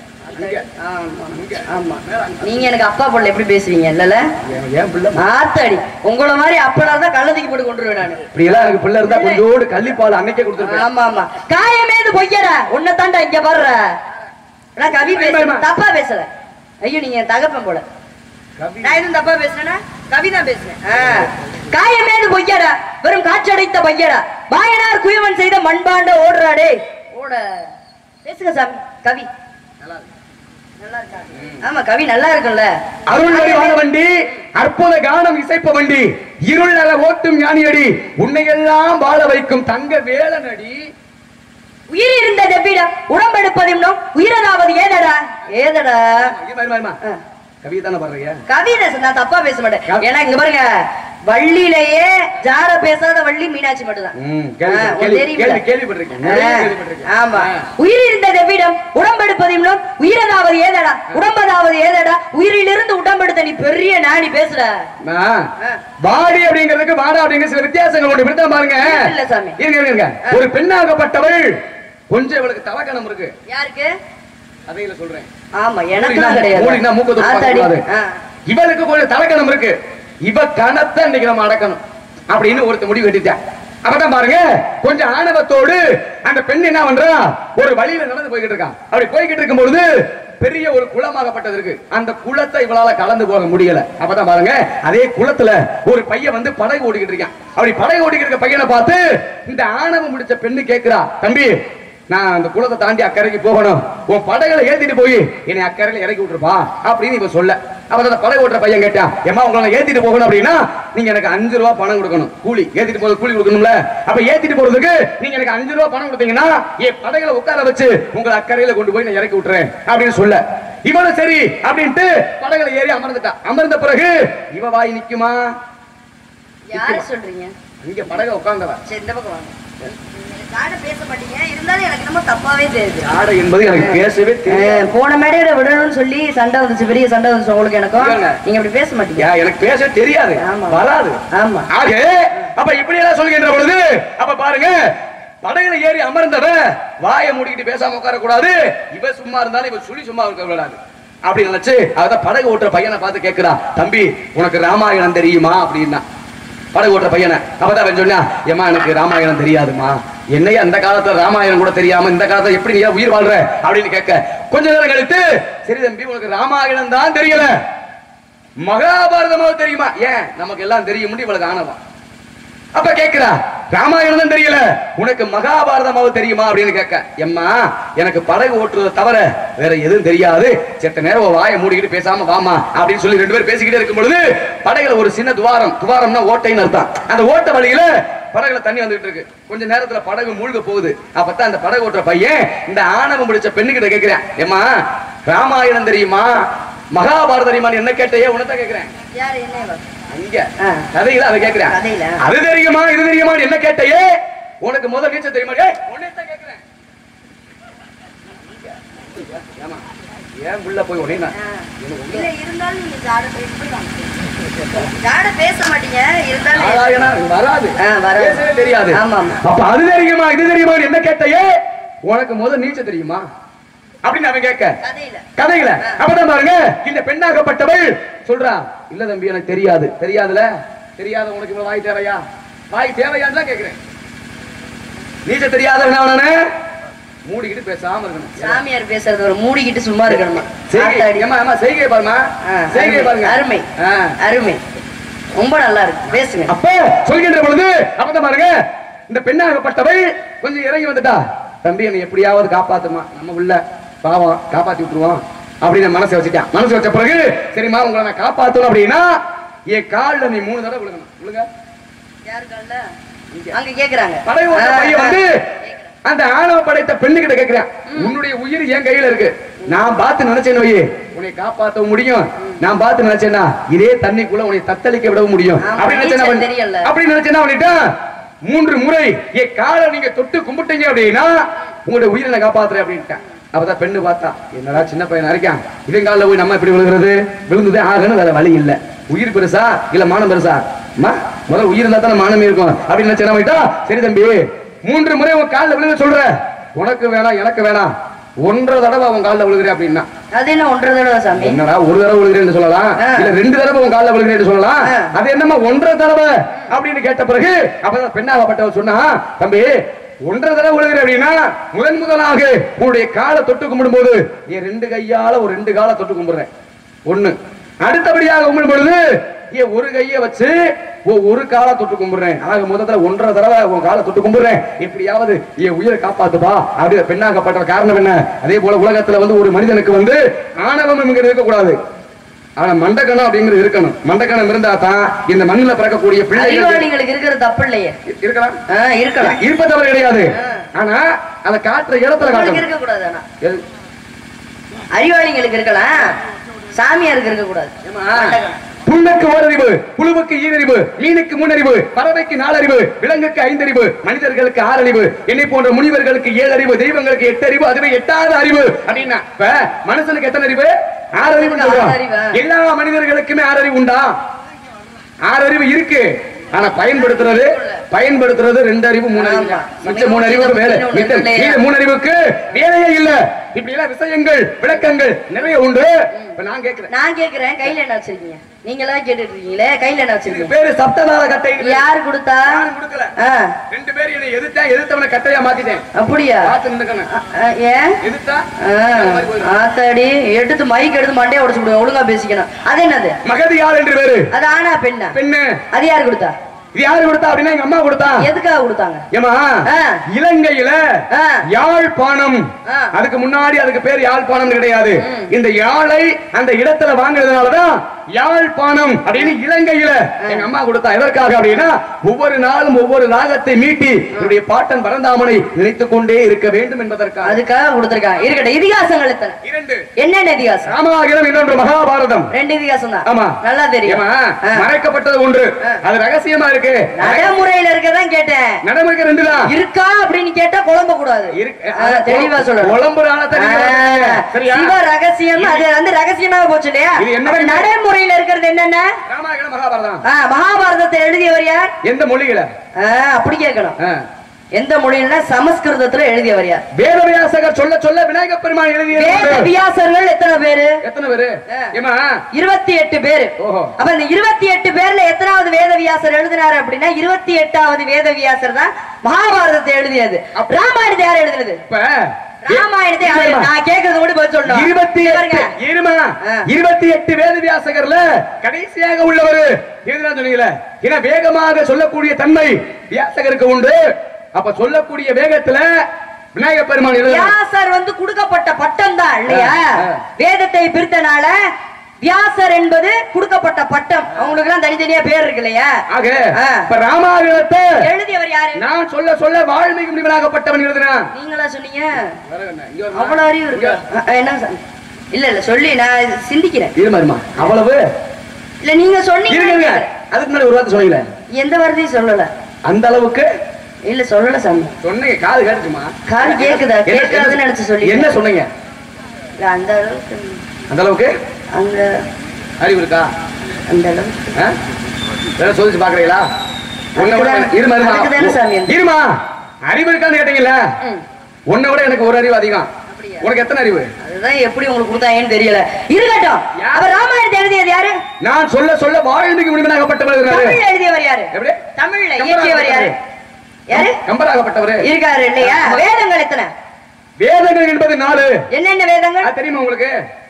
Speaker 1: நீங்க எனக்கு அப்பா பிள்ளை எப்படி பேசுவீங்க? இல்லல ஆத்தடி உங்கள மாதிரி அப்பனா தான் கள்ளத்துக்கு போட்டு கொண்டுருவேன் நானு. இப்படி எல்லாம் எனக்கு பிள்ளை இருந்தா கொஞ்சோடு கள்ளிப்பால் அன்னைக்கே கொடுத்துருக்கேன். ஆமா ஆமா, காயமேது பொய்யற உன்னை தாண்டா இங்க பாடுற. நான் கவி பேச தப்பா பேசல. ஐயோ நீங்க தகப்பன் போல. நான் எதுவும் தப்பா பேசுறேன்னா கவிதான் பேசுறேன். காயமேது பொய்யடா வெறும் காற்றடைத்த பையடா வாயனார் குயவன் செய்த மண்பாண்ட ஓடுறாடே ஓட. பேசுங்க சாமி. கவி நல்லா இருக்கா? ஆமா கவி நல்லா இருக்கும்ல. அருள்வடிவான வண்டி அற்புத கானம் இசைப்ப வண்டி இருள் நல ஓட்டும் ஞானியடி உன்னையெல்லாம் வாழ வைக்கும் தங்க வேலனடி. உயிர் இருந்த தெப்பிடம் உடம்பெடுப்பதும் உயிரதாவது ஏதடா ஏதடா. கவிதான பாடுறீங்க? கவிதை நான் தப்பா பேச மாட்டேன். ஏன்னா இங்க பாருங்க, வள்ளியிலேயே ஜார பேசாத வள்ளி மீனாட்சி மட்டும்தான். ஆமா, உயிர் இருந்த தெவ்விடம் உடம்பெடுப்பதும் உயிரதாவது ஏதடா உடம்பதாவது ஏதடா உயிரிலிருந்து உடம்பெடுத்த நீ பெரிய நாடி பேசுற. வாடி அப்படிங்கிறதுக்கு வாடா அப்படிங்கிற சில வித்தியாசங்கள் உண்டு. இப்படித்தான் பாருங்க. இல்ல சாமி இருங்க, ஒரு பெண்ணாகப்பட்டவள் கொஞ்சம் இவளுக்கு தலக்கணம் இருக்கு. யாருக்கு? அதையில சொல்றேன். ஆமா எனக்கு கிடையாது. இவளுக்கு கொஞ்சம் தலக்கணம் இருக்கு. இவ கணத்தை இன்னைக்கு நம்ம அடக்கணும் அப்படின்னு ஒருத்த முடிவு எடுத்தேன்.
Speaker 2: அப்பதான் பாருங்க கொஞ்சம் ஆணவத்தோடு அந்த பெண் என்ன பண்றா, ஒரு வழியில நடந்து போய்கிட்டு இருக்கான். அப்படி போய்கிட்டு இருக்கும் பொழுது பெரிய ஒரு குளமாகப்பட்டது இருக்கு. அந்த குளத்தை இவளால கலந்து போக முடியல. அப்பதான் பாருங்க அதே குளத்துல ஒரு பையன் வந்து படகு ஓடிக்கிட்டு இருக்கான். அப்படி படகு ஓடிக்கிட்டு இருக்க பையனை பார்த்து இந்த ஆணவம் முடிச்ச பெண்ணு கேட்கிறா, தம்பி நான் அந்த குளத்தை தாண்டி அக்கறைக்கு போகணும், உன் படகுல ஏத்திட்டு போய் என்னை அக்கறையில இறக்கி விட்டுருப்பா அப்படின்னு இப்ப சொல்ல. அப்ப அந்த படகு ஓட்டுற பையன் கேட்டான், ஏமா உங்களை ஏத்திட்டு போகணும் அப்படின்னா நீங்க எனக்கு 5 ரூபா பணம் கொடுக்கணும், கூலி ஏத்திட்டு போறது கூலி கொடுக்கணும்ல. அப்ப ஏத்திட்டு போறதுக்கு நீங்க எனக்கு 5 ரூபா பணம் கொடுத்தீங்கன்னா என் படகுல உட்கார வச்சு உங்களை அக்கறையில கொண்டு போய் நான் இறக்கி விட்டுறேன் அப்படின்னு சொல்ல. இவனும் சரி அப்படின்ட்டு படகுல ஏறி அமர்ந்துட்டா. அமர்ந்த பிறகு இவ வாய் நிக்குமா?
Speaker 1: யாரு சொல்றீங்க?
Speaker 2: இங்க படகு உட்கார்ந்தவ.
Speaker 1: சரி இந்த பக்கம் வாங்க. காட பேச மாட்டீங்க, இருந்தாலும் எனக்கு நம்ம தப்பாவே தெரியுது.
Speaker 2: காட என்பது எனக்கு பேசவே தெரியாது.
Speaker 1: போன மேடையில விடணும்னு சொல்லி சண்டை வந்துச்சு, பெரிய சண்டை வந்துச்சு உங்களுக்கு எனக்கும். நீங்க அப்படி பேச மாட்டீங்க.
Speaker 2: எனக்கு பேச தெரியாது, வராது.
Speaker 1: ஆமா.
Speaker 2: ஆக அப்ப இப்படி எல்லாம் சொல்கின்ற பொழுது அப்ப பாருங்க படகுல ஏறி அமர்ந்தவ வாயை மூடிக்கிட்டு பேசாம உட்கார கூடாது. இவ சும்மா இருந்தாலும் இவ சுழி சும்மா இருக்க கூடாது அப்படி நினைச்சு அதான் படகு ஓட்டுற பையனை பார்த்து கேட்கிறா, தம்பி உனக்கு ராமாயணம் தெரியுமா அப்படின்னா. படகு ஓட்டுற பையனை அப்பதான் அவன் சொன்னா, ஏமா எனக்கு ராமாயணம் தெரியாதுமா, என்னைய அந்த காலத்துல ராமாயணம் கூட தெரியாம இந்த காலத்துல எப்படி நீ உயிர் வாழ்ற அப்படின்னு கேட்க. கொஞ்ச நேரம் கழித்து, சரி தம்பி உனக்கு ராமாயணம் தான் தெரியல, மகாபாரதமாவது தெரியுமா? ஏன் நமக்கு எல்லாம் தெரியும் இவளுக்கு ஆனவா. அப்ப கேட்கிறா, ராமாயணம் தான் தெரியல, உனக்கு மகாபாரதமாவது தெரியுமா அப்படின்னு கேட்க. எம்மா எனக்கு படகு ஓட்டுறத தவிர வேற எதுவும் தெரியாது, செத்த நேரம் வாயை மூடிக்கிட்டு பேசாம வாமா அப்படின்னு சொல்லி 2 பேரும் பேசிக்கிட்டே இருக்கும் பொழுது படகுல ஒரு சின்ன துவாரம்னா ஓட்டைன்னு அர்த்தம். அந்த ஓட்ட வழியில படகுல தண்ணி வந்துட்டு இருக்கு. கொஞ்ச நேரத்துல படகு மூழ்க போகுது. அப்பதான் அந்த படகு ஓட்டுற பையன் இந்த ஆணவம் பிடிச்ச பெண்ணுகிட்ட கேட்கிறேன், ஏமா ராமாயணம் தெரியுமா மகாபாரதம் தெரியுமா என்ன கேட்டையே உனதான் கேட்கிறேன். அங்க கதையில அதை கேட்கிறேன், அது தெரியுமா இது தெரியுமா என்ன கேட்டையே உனக்கு முதல் நீச்சல் தெரியுமா உன்னைத்தான் கேட்கிறேன். ஏன் உள்ள போய் உடனே
Speaker 1: பேச மாட்டீங்க,
Speaker 2: வராது தெரியாது. அப்ப அது தெரியுமா இது தெரியுமா என்ன கேட்டையே உனக்கு முதல் நீச்சல் தெரியுமா அப்படின்னு அவன் கேட்க கதையில. அப்பதான் பாருங்க இந்த பெண்ணாகப்பட்டவள் சொல்றா, இல்ல தம்பி எனக்கு தெரியாது. தெரியாதுல, தெரியாத உனக்கு இவ்வளவு வாய் தேவையா? வாய் தேவையான்னு தான் கேட்கிறேன். நீச்சல் தெரியாதவன் அவனே மூடிக்கிட்டு பேசாம இருக்கணும்.
Speaker 1: சாமியார் பேசுறது ஒரு மூடிக்கிட்டு சும்மா இருக்கணுமா?
Speaker 2: செய்கை பாருமா, செய்கை பாருங்க.
Speaker 1: அருமை அருமை, ரொம்ப நல்லா இருக்கு, பேசுங்க.
Speaker 2: அப்ப சொல்கின்ற பொழுது அப்பதான் பாருங்க இந்த பெண்ணாகப்பட்டவள் கொஞ்சம் இறங்கி வந்துட்டா, தம்பி என்னை எப்படியாவது காப்பாத்துமா, நம்ம உள்ள பாவம் காப்பாத்தி விட்டுருவோம் அப்படின்னு மனசை வச்சுட்டான். மனசு வச்ச பிறகு சரிம்மா உங்களை நான் காப்பாத்தணும் அப்படின்னா என் கால்ல நீ 3 தடவை விழுகணும். விழுங்க.
Speaker 1: யார் கால்ல? அங்க கேக்குறாங்க.
Speaker 2: படகு ஓட்டுற பையன் வந்து அந்த ஆணவ படைத்த பெண்ணுகிட்ட கேக்குறேன், உன்னுடைய உயிர் என் கையில இருக்கு, நான் பார்த்து நினைச்சேன் வை உன்னை காப்பாற்ற முடியும், நான் பார்த்து நினைச்சேன்னா இதே தண்ணிக்குள்ள உன்னை தத்தளிக்க விட முடியும் அப்படின்னு நினைச்சேன்னா அவன்கிட்ட 3 முறை என் காலை நீங்க தொட்டு கும்பிட்டீங்க அப்படின்னா உங்களுடைய உயிரை நான் காப்பாத்துறேன் அப்படின்ட்டான். அப்பதான் பெண்ணு பார்த்தா, என்னடா சின்ன பையனா இருக்கான், இதன் காலில் போய் நம்ம எப்படி விழுகிறது, விழுந்ததே ஆகணும், வேற வழி இல்ல, உயிர் பெருசா இல்ல மானம் பெருசா, முதல்ல உயிர் இருந்தா தானே மானமே இருக்கும் அப்படின்னு நினைச்சா. சரி தம்பி 3 முறை உன் காலில் விழுக சொல்ற, உனக்கு வேணாம் எனக்கு வேணாம், 1 தடவை உன் காலில் விழுகிறேன் அப்படின்னா.
Speaker 1: அது என்ன 1 தடவை சாமி?
Speaker 2: என்னடா 1 தடவை விழுகிறேன்னு சொல்லலாம், இல்ல 2 தடவை உன் காலில் விழுகிறேன்னு சொல்லலாம், அது என்னமா 1 தடவை அப்படின்னு கேட்ட பிறகு அப்பதான் பெண்ணாகப்பட்டவர் சொன்னா, தம்பி 1 தடவை விழுகிறேன் அப்படின்னா முதலாக உன்னுடைய காலை தொட்டு கும்பிடும் போது என் 2 கையால ஒரு 2 காலை தொட்டு கும்பிடுறேன் 1, அடுத்தபடியாக கும்பிடும் பொழுது என் 1 கையை வச்சு 1 காலை தொட்டு கும்பிடுறேன். ஆக முதல்ல 1 தடவை உன் காலை தொட்டு கும்பிடுறேன், எப்படியாவது என் உயிரை காப்பாத்துப்பா அப்படி பெண்ணாகப்பட்ட காரணம் என்ன? அதே போல உலகத்துல வந்து ஒரு மனிதனுக்கு வந்து ஆணவம் இருக்கக்கூடாது, ஆனா மண்டக்கணம் அப்படிங்கிறது இருக்கணும். மண்டக்கணம் இருந்தா தான் இந்த மண்ணில் பிறக்கக்கூடிய
Speaker 1: பிள்ளைகளுக்கு இருக்கிற தப்பு இல்லையே,
Speaker 2: இருக்கலாம்
Speaker 1: இருக்கலாம்,
Speaker 2: இருப்ப தவறு கிடையாது. ஆனா அதை காட்டுற இடத்துல
Speaker 1: இருக்க கூடாது. அறிவாளிகளுக்கு இருக்கலாம், சாமியாருக்கு இருக்க கூடாது.
Speaker 2: புண்ணுக்கு 1 அறிவு, புழுவுக்கு 2 அறிவு, மீனுக்கு 3 அறிவு, பறவைக்கு 4 அறிவு, விலங்குக்கு 5 அறிவு, மனிதர்களுக்கு 6 அறிவு, என்னை போன்ற முனிவர்களுக்கு 7 அறிவு, தெய்வங்களுக்கு 8 அறிவு, அதுவே 8வது அறிவு அப்படின்னா இப்ப மனுஷனுக்கு எத்தனை அறிவு? 6 அறிவு. எல்லா மனிதர்களுக்குமே 6 அறிவு உண்டா? 6 அறிவு இருக்கு, ஆனா பயன்படுத்துறது 2 அறிவு 3 அறிவு, மிச்ச 3 அறிவுக்கு வேலை, 3 அறிவுக்கு வேலையே இல்ல. இப்படி எல்லாம் விஷயங்கள் விளக்கங்கள் நிறைய உண்டு. இப்ப நான் கேக்குறேன்
Speaker 1: கையில என்ன வச்சிருக்கீங்க? நீங்களா கேட்டுட்டு இருக்கீங்களே, கையில என்ன வச்சிருக்கீங்க?
Speaker 2: பேரு சப்ததார கட்டை.
Speaker 1: யாரு கொடுத்தா?
Speaker 2: யாரும் கொடுக்கல. ரெண்டு பேரும் என்னை எதிர்த்தவனை கட்டையா மாத்திட்டேன்.
Speaker 1: அப்படியா? ஏன் எதிர்த்தா? ஆத்தாடி, எடுத்து மைக் எடுத்து மண்டையை உடைச்சு விடுவேன். ஒழுங்கா பேசிக்கணும். அது என்னது?
Speaker 2: மகதி யார் என்று பேரு.
Speaker 1: அது ஆனா பெண்ணா?
Speaker 2: பெண்ணு.
Speaker 1: அது யாரு கொடுத்தா?
Speaker 2: இது யாரு கொடுத்தா அப்படின்னா எங்க அம்மா கொடுத்தா.
Speaker 1: எதுக்காக கொடுத்தாங்க?
Speaker 2: ஏமா இலங்கையில யாழ்ப்பாணம், அதுக்கு முன்னாடி அதுக்கு பேர் யாழ்ப்பாணம் கிடையாது. இந்த யாழை அந்த இடத்துல வாங்குறதுனாலதான் யாழ்ப்பாணம் அப்படின்னு இலங்கையில எங்க அம்மா கொடுத்தா. எதற்காக அப்படின்னா ஒவ்வொரு நாளும் ஒவ்வொரு ராகத்தை மீட்டி என்னுடைய பாட்டன் பரந்தாமனை நினைத்துக் கொண்டே இருக்க வேண்டும் என்பதற்காக அதுக்காக கொடுத்திருக்காங்க. இருக்கட்டும், இதிகாசங்கள் எத்தனை? 2. என்னென்ன இதிகாசம்? ராமாயணம், இன்னொன்று மகாபாரதம். 2 இதிகாசம் தான். ஆமா, நல்லா தெரியும். மறைக்கப்பட்டது ஒன்று, அது ரகசியமா இருக்கு. நடைமுறையில இருக்கதான் கேட்டேன். நடைமுறைக்கு 2 தான் இருக்கா அப்படின்னு கேட்டா குழம்ப கூடாது. தெளிவா சொல்ல குழம்புறான சரியா? ரகசியம் அது வந்து ரகசியமாக போச்சு இல்லையா? நடைமுறை இருக்கிறது என்னென்ன? ராமாயணம், மகாபாரதம். மகாபாரதத்தை எழுதியவர் யார்? எந்த மொழியில? அப்படி கேட்கணும். எந்த மொழியில? சமஸ்கிருதத்துல எழுதியவர் யார்? வேதவியாசகர் சொல்ல சொல்ல விநாயக பெருமான் எழுதிய. வேதவியாசர்கள் எத்தனை பேரு? 28 பேரு. அப்ப இந்த 28 பேர்ல எத்தனாவது வேதவியாசர் எழுதினாரு அப்படின்னா 28வது வேதவியாசர் தான் மகாபாரதத்தை எழுதியது. ராமாயணத்தை யார் எழுதினது? ராமாயணத்தை நான் கேக்குறது கூட பதில் சொல்லணும். 28 வேதவியாசகர்ல கடைசியாக உள்ளவர் எதுனா சொன்னீங்களே, ஏன்னா வேகமாக சொல்லக்கூடிய தன்மை வியாசகருக்கு உண்டு. அப்ப சொல்லக்கூடிய வேகத்துல விநாயக பெருமான் வியாசர் வந்து கொடுக்கப்பட்ட பட்டம் தான் இல்லையா? வேதத்தை பிரித்தனால வியாசர் என்பது கொடுக்கப்பட்ட பட்டம். அவங்களுக்கு எல்லாம் தனித்தனியா பேர் இருக்கு இல்லையா? இப்ப ராமாயணத்தை எழுதியவர் யாரு? நான் சொல்ல சொல்ல வால்மீகி முனிவராகப்பட்டவன் எழுதுனா. நீங்களா சொன்னீங்க? அவ்வளவு அறிவு இருக்கு. என்ன இல்ல சொல்லி நான் சிந்திக்கிறேன். இருமா, அவ்வளவு இல்ல நீங்க சொன்னீங்க. அதுக்கு முன்னாடி ஒரு வார்த்தை சொல்லல. எந்த வார்த்தையும் சொல்லல. அந்த அளவுக்கு இல்ல சொல்லல சாமி. சொன்னீங்க, காது கேட்டுமா? காது கேக்குதா? கேட்காதுன்னு நினைச்சு சொல்லி. என்ன சொன்னீங்க? அந்த அளவுக்கு. அந்த அளவுக்கு அங்க அறிவு இருக்கா? அந்த அளவுக்கு சொல்லிச்சு பாக்குறீங்களா? இருமா, அறிவு இருக்கான்னு கேட்டீங்கல்ல, உன்னை விட எனக்கு ஒரு அறிவு அதிகம். உனக்கு எத்தனை அறிவு? அதுதான் எப்படி உங்களுக்கு கொடுத்தாங்கன்னு தெரியல. இருக்கட்டும், அவர் ராமாயணத்தை எழுதியது யாரு? நான் சொல்ல சொல்ல வால்மீகி முனிவனாகப்பட்டவர். தமிழ் எழுதியவர் யாரு? எப்படி தமிழ்ல இயக்கியவர் யாரு? யாரு? கம்பராகப்பட்டவர் இருக்காரு இல்லையா? வேதங்கள் எத்தனை? வேதங்கள் என்பது 4. என்னென்ன வேதங்கள் தெரியுமா உங்களுக்கு?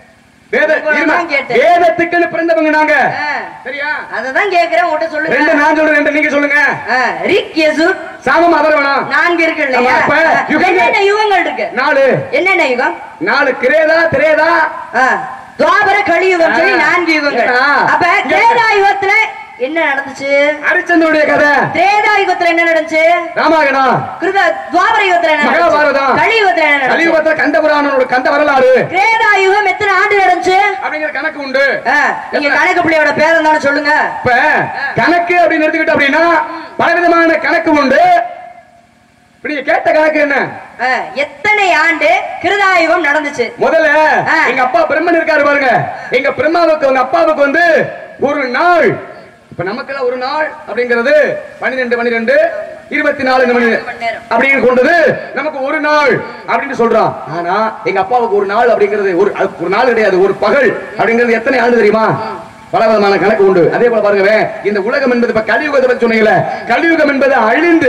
Speaker 2: வேதத்துக்கு பிறந்தவங்க நாங்க. சரியா? அததான் கேக்குறேன், உன்கிட்ட சொல்லுங்க. 2 நான் சொல்றேன், 2 நீங்க சொல்லுங்க. ரிக், யஜுர், சாமம், அதர்வணம் 4 இருக்கு இல்லையா? என்னென்ன யுகங்கள் இருக்கு? 4. என்னென்ன யுகம்? 4 கிரேதா, திரேதா, துவாபர, கலியுகம் சொல்லி 4 யுகங்கள். அப்ப கிரேதா யுகத்துல என்ன நடந்துச்சு? ஹரிச்சந்திரனுடைய கதை. திரேதா யுகத்துல என்ன நடந்துச்சு? ராமாயணம். துவாபர யுகத்துல என்ன? மகாபாரதம். கலியுகத்துல என்ன? கலியுகத்துல கந்த புராணனோட கந்த வரலாறு. கிரேதா யுகம் எத்தனை ஆண்டு நடந்துச்சு அப்படிங்கிற கணக்கு உண்டு. நீங்க கணக்கு பிள்ளையோட பேர் என்னன்னு சொல்லுங்க. இப்ப கணக்கு அப்படின்னு எடுத்துக்கிட்டு அப்படின்னா பலவிதமான கணக்கு உண்டு. நீங்க கேட்ட கணக்கு என்ன? எத்தனை ஆண்டு கிருதாயுகம் நடந்துச்சு? முதல்ல எங்க அப்பா பிரம்மன் இருக்காரு பாருங்க. எங்க பிரம்மாவுக்கு உங்க அப்பாவுக்கு வந்து ஒரு நாள். இப்ப நமக்கெல்லாம் ஒரு நாள் அப்படிங்கிறது 12 24 மணி அப்படின்னு கொண்டது நமக்கு ஒரு நாள் அப்படின்னு சொல்றோம். ஆனா எங்க அப்பாவுக்கு ஒரு நாள் அப்படிங்கிறது ஒரு நாள் கிடையாது, ஒரு பகல் அப்படிங்கிறது எத்தனை ஆண்டு தெரியுமா? பலவிதமான கணக்கு உண்டு. அதே போல பாருங்க, இந்த உலகம் என்பது இப்ப கலியுகத்தை பத்தி சொன்னீங்களே, கலியுகம் என்பது அழிந்து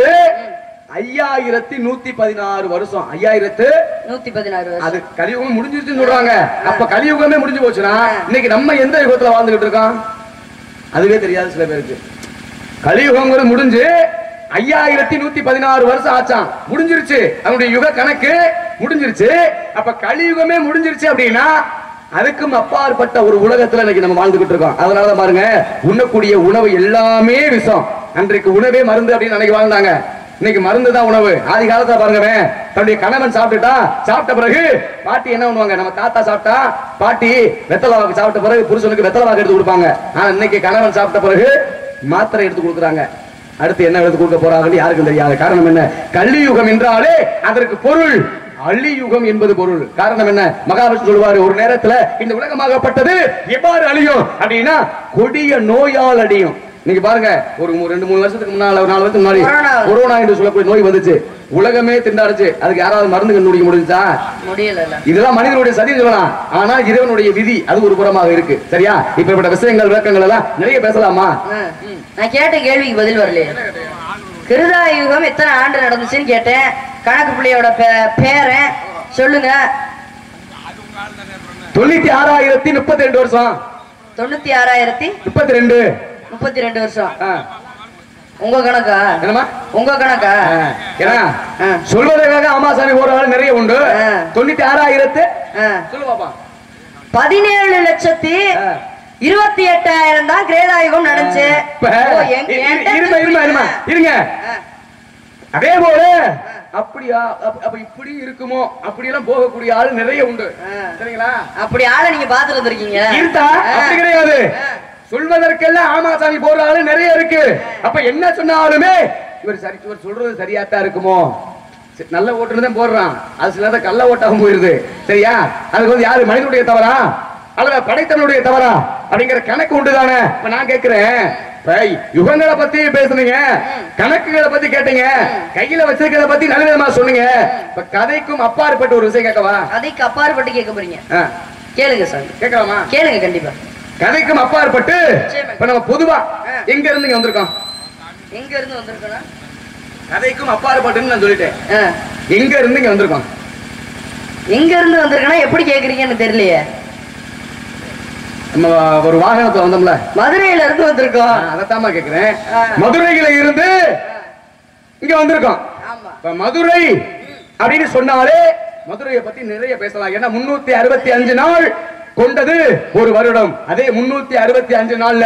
Speaker 2: 5116 வருஷம். 5116 அது கலியுகம் முடிஞ்சிருச்சுன்னு சொல்றாங்க. அப்ப கலியுகமே முடிஞ்சு போச்சுன்னா இன்னைக்கு நம்ம எந்த யுகத்துல வாழ்ந்துகிட்டு இருக்கோம் அதுவே தெரியாது சில பேருக்கு. கலியுகம் முடிஞ்சு 5116 வருஷம் ஆச்சாம், முடிஞ்சிருச்சு. அதனுடைய யுக கணக்கு முடிஞ்சிருச்சு. அப்ப கலியுகமே முடிஞ்சிருச்சு அப்படின்னா அதுக்கும் அப்பாற்பட்ட ஒரு உலகத்துல இன்னைக்கு நம்ம வாழ்ந்துகிட்டு இருக்கோம். அதனாலதான் பாருங்க, உண்ணக்கூடிய உணவு எல்லாமே விஷம். அன்றைக்கு உணவே மருந்து அப்படின்னு நினைக்க வாழ்ந்தாங்க. இன்னைக்கு மருந்து தான் உணவு. ஆதி காலத்துல பாருங்க, தன்னுடைய கணவன் சாப்பிட்ட பிறகு பாட்டி என்ன பண்ணுவாங்க? நம்ம தாத்தா சாப்பிட்டா பாட்டி வெத்தலவாக்கு சாப்பிட்ட பிறகு புருஷனுக்கு வெத்தலவாக்கு எடுத்து கொடுப்பாங்க. ஆனா இன்னைக்கு கணவன் சாப்பிட்ட பிறகு மாத்திரை எடுத்து கொடுக்குறாங்க. அடுத்து என்ன எடுத்து கொடுக்க போறாங்கன்னு யாருக்கும் தெரியாது. காரணம் என்ன? கலியுகம் என்றாலே அதற்கு பொருள் அழியுகம் என்பது பொருள். காரணம் என்ன? மகாவிஷ்ணு சொல்வாரு, ஒரு நேரத்துல இந்த உலகமாகப்பட்டது எவ்வாறு அழியும் அப்படின்னா கொடிய நோயால் அழியும். நீங்க பாருங்க, ஒரு 2-3 வருஷத்துக்கு முன்னால 4 வருஷத்துக்கு முன்னாடி கொரோனா என்று சொல்லக்கூடிய நோய் வந்துச்சு. உலகமே திண்டாடுச்சு. அதுக்கு யாராவது மருந்து கண்டுபிடிக்க முடிஞ்சா?
Speaker 1: முடியல.
Speaker 2: இதெல்லாம் மனிதனுடைய சதி சொல்லலாம். ஆனா இறைவனுடைய விதி அது ஒரு புறமாக இருக்கு. சரியா? இப்ப விஷயங்கள் விளக்கங்கள் எல்லாம் நிறைய பேசலாமா?
Speaker 1: நான் கேட்ட கேள்விக்கு பதில் வரலையே. கிருதாயுகம் எத்தனை ஆண்டு நடந்துச்சுன்னு கேட்டேன். கணக்கு பிள்ளையோட பேரை சொல்லுங்க.
Speaker 2: 96,032 வருஷம்.
Speaker 1: 96,032 வருஷம். உங்க கணக்கா? என்னமா உங்க கணக்கா?
Speaker 2: சொல்வதற்காக ஆமாசாமி ஒரு ஆள் நிறைய உண்டு. 96,000 சொல்லு பாப்பா.
Speaker 1: 17,28,000 தான் கிரேதாயுகம் நடந்துச்சு.
Speaker 2: இருங்க. அதே போல அப்படியா அப்ப இப்படி இருக்குமோ அப்படி எல்லாம் போகக்கூடிய ஆள் நிறைய உண்டு. சரிங்களா?
Speaker 1: அப்படி ஆளை நீங்க பாத்துட்டு வந்திருக்கீங்க.
Speaker 2: இருந்தா அப்படி கிடையாது. சொல்வதற்கெல்லாம் ஆமாசாமி போற ஆளு நிறைய இருக்கு. அப்ப என்ன சொன்னாலுமே இவர் சொல்றது சரியாத்தான் இருக்குமோ. நல்ல ஓட்டுன்னு தான் போடுறான். அது சில நேரத்தில் கள்ள ஓட்டாகவும் போயிருது. சரியா? அதுக்கு வந்து யாரு மனிதனுடைய தவறா அல்ல படைத்தவனுடைய தவறா அப்படிங்கிற கணக்கு உண்டுதானே. இப்ப நான் கேட்கிறேன், யுகங்களை பத்தி பேசுனீங்க, கணக்குகளை பத்தி கேட்டீங்க, கையில வச்சிருக்கிறத பத்தி நல்ல விதமா சொன்னீங்க. இப்ப கதைக்கும் அப்பாற்பட்ட ஒரு விஷயம் கேட்கவா?
Speaker 1: கதைக்கு அப்பாற்பட்டு கேட்க போறீங்க? கேளுங்க சார்.
Speaker 2: கேட்கலாமா?
Speaker 1: கேளுங்க கண்டிப்பா.
Speaker 2: கதைக்கும் அப்பாற்பட்டு இப்ப நம்ம பொதுவா எங்க இருந்து இங்க வந்திருக்கோம்?
Speaker 1: எங்க இருந்து வந்திருக்கோம்?
Speaker 2: கதைக்கும் அப்பாற்பட்டுன்னு நான் சொல்லிட்டேன். எங்க இருந்து இங்க வந்திருக்கோம்?
Speaker 1: எங்க இருந்து வந்திருக்கோம்னா எப்படி கேக்குறீங்கன்னு தெரியலையே.
Speaker 2: நம்ம ஒரு வாகனத்துல வந்தோம்ல,
Speaker 1: மதுரையில இருந்து வந்திருக்கோம்.
Speaker 2: அதத்தாமா கேக்குறேன். மதுரையில இருந்து இங்க வந்திருக்கோம். மதுரை அப்படின்னு சொன்னாலே மதுரையை பத்தி நிறைய பேசலாம். ஏன்னா 365 நாள் கொண்டது ஒரு வருடம். அதே 365 நாள்ல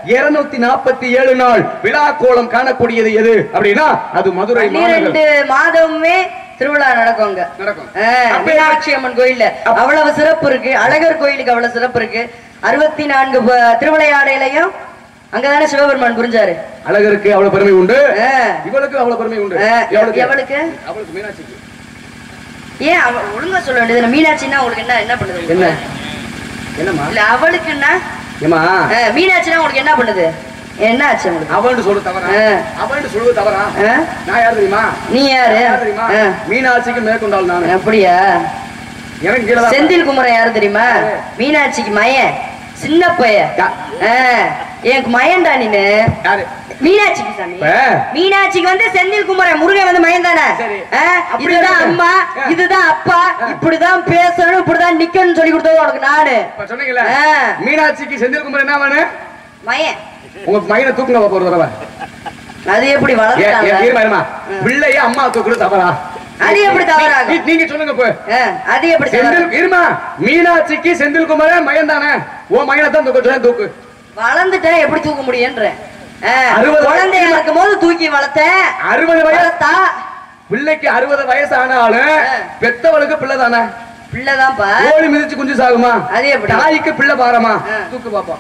Speaker 2: 247 நாள் விழா கோலம் காணக்கூடியது எது அப்படின்னா அது மதுரை.
Speaker 1: 12 மாதமுமே திருவிழா நடக்கும். மீனாட்சி அம்மன் கோயில்ல அவ்வளவு சிறப்பு இருக்கு. அழகர் கோயிலுக்கு அவ்வளவு சிறப்பு இருக்கு. 64 திருவிளையாடையிலையும் அங்கதானே சிவபெருமான் புரிஞ்சாரு.
Speaker 2: அழகருக்கு அவ்வளவு பெருமை உண்டு, இவளுக்கு அவ்வளவு பெருமை உண்டு.
Speaker 1: எவளுக்கு? அவளுக்கு மீனாட்சிக்கு. ஏன் ஒழுங்கா சொல்ல வேண்டியது? மீனாட்சின்னா உங்களுக்கு என்ன பண்ணுது? என்ன என்னமா இல்ல அவளுக்கு என்ன? ஏமா மீனாட்சினா உங்களுக்கு என்ன பண்ணுது? என்ன ஆச்சு உங்களுக்கு? அவள்னு சொல்றது தவறா? அவள்னு சொல்றது தவறா? நான் யார் தெரியுமா? நீ யாரு தெரியுமா? மீனாட்சிக்கு மேற்கொண்டாள் நான். அப்படியா? எனக்கு கீழ செந்தில் குமரன் யாரு தெரியுமா? மீனாட்சிக்கு மயன், சின்ன பையன். எனக்கு மயன்டா நீனு. யாரு? மீனாட்சிக்கு சாமி. மீனாட்சிக்கு வந்து செந்தில் குமரன், முருகன் வந்து மயன் தானே. இதுதான் அம்மா, இதுதான் அப்பா, இப்படிதான் பேசணும், இப்படிதான் நிக்கணும்னு சொல்லி கொடுத்தது உனக்கு நானு. சொன்னீங்கல்ல மீனாட்சிக்கு செந்தில் குமரன் என்ன வேணும்? மயன். உங்க மயனை தூக்குங்க ஒரு தடவை. அது எப்படி வளர்த்தாங்க? பிள்ளைய அம்மா தூக்குறது தவறா? அது எப்படி தவறா? நீங்க சொல்லுங்க. அது எப்படி இருமா? மீனாட்சிக்கு செந்தில் குமரன் மயன் தானே. ஓ மயனை தான் தூக்கு. வளர்ந்துட்டேன் எப்படி தூக்க முடியுன்ற? குழந்தையா இருக்கும் போது தூக்கி வளர்த்த. 60 வயசா பிள்ளைக்கு? 60 வயசு ஆனாலும் பெத்தவளுக்கு பிள்ளை தானே. பிள்ளைதான்ப்பா. கோழி மிதிச்சு குஞ்சு சாகுமா? அது எப்படி? தாய்க்கு பிள்ளை பாரமா? தூக்கு பாப்போம்.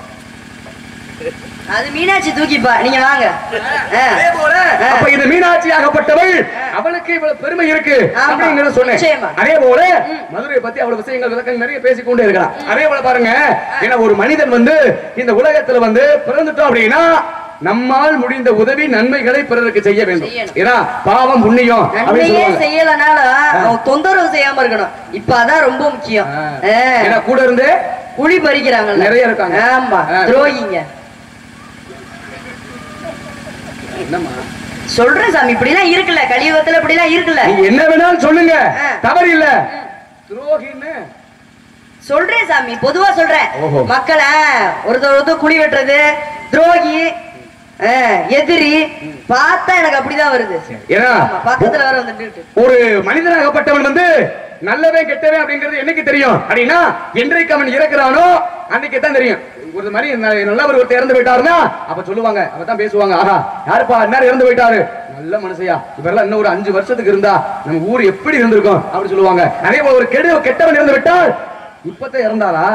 Speaker 1: அது மீனாட்சி தூக்கிப்பா. நீங்க வாங்க. அப்ப இது மீனாட்சி ஆகப்பட்டவள், அவளுக்கு இவ்வளவு பெருமை இருக்கு அப்படிங்கறத சொன்னேன். அதே போல மதுரையை பத்தி அவ்வளவு விஷயங்கள் விளக்கம் நிறைய பேசிக்கொண்டே இருக்கலாம். அதே போல பாருங்க, ஏன்னா ஒரு மனிதன் வந்து இந்த உலகத்துல வந்து பிறந்துட்டோம் அப்படின்னா நம்மால் முடிந்த உதவி நன்மைகளை பிறருக்கு செய்ய வேண்டும். ஏன்னா பாவம் புண்ணியம் செய்யலனால தொந்தரவு செய்யாம இருக்கணும். இப்ப அதான் ரொம்ப முக்கியம். ஏன்னா கூட இருந்து குழி பறிக்கிறாங்க நிறைய இருக்காங்க. ஆமா, துரோகிங்க. சொல்றேன் சாமி, இப்படி எல்லாம் இருக்குல்ல கலியுகத்துல, இப்படி எல்லாம் இருக்குல்ல. என்ன வேணாலும் சொல்லுங்க, தவறு இல்ல. துரோகின்னு சொல்றேன் சாமி, பொதுவா சொல்றேன். மக்களை ஒருத்தர் குழி வெட்டுறது, துரோகி, எதிரி பார்த்தா எனக்கு அப்படிதான் வருது. பக்கத்துல வர வந்துட்டு ஒரு மனிதனாகப்பட்டவன் வந்து நல்லவன் கெட்டவன் அப்படிங்கிறது என்னைக்கு தெரியும் அப்படின்னா என்றைக்கு அவன் இறக்குறானோ அன்னைக்கு தான் தெரியும். ஒரு மாதிரி நல்லவர் ஒருத்தர் இறந்து போயிட்டாருன்னா அப்ப சொல்லுவாங்க, அப்பதான் பேசுவாங்க, ஆஹா யாருப்பா எல்லாரும் இறந்து போயிட்டாரு, நல்ல மனுஷையா, இவரெல்லாம் இன்னும் ஒரு 5 வருஷத்துக்கு இருந்தா நம்ம ஊர் எப்படி இருந்திருக்கும் அப்படி சொல்லுவாங்க. அதே போல ஒரு கெட்டவன் இறந்து விட்டால் இப்பதான் இறந்தாரா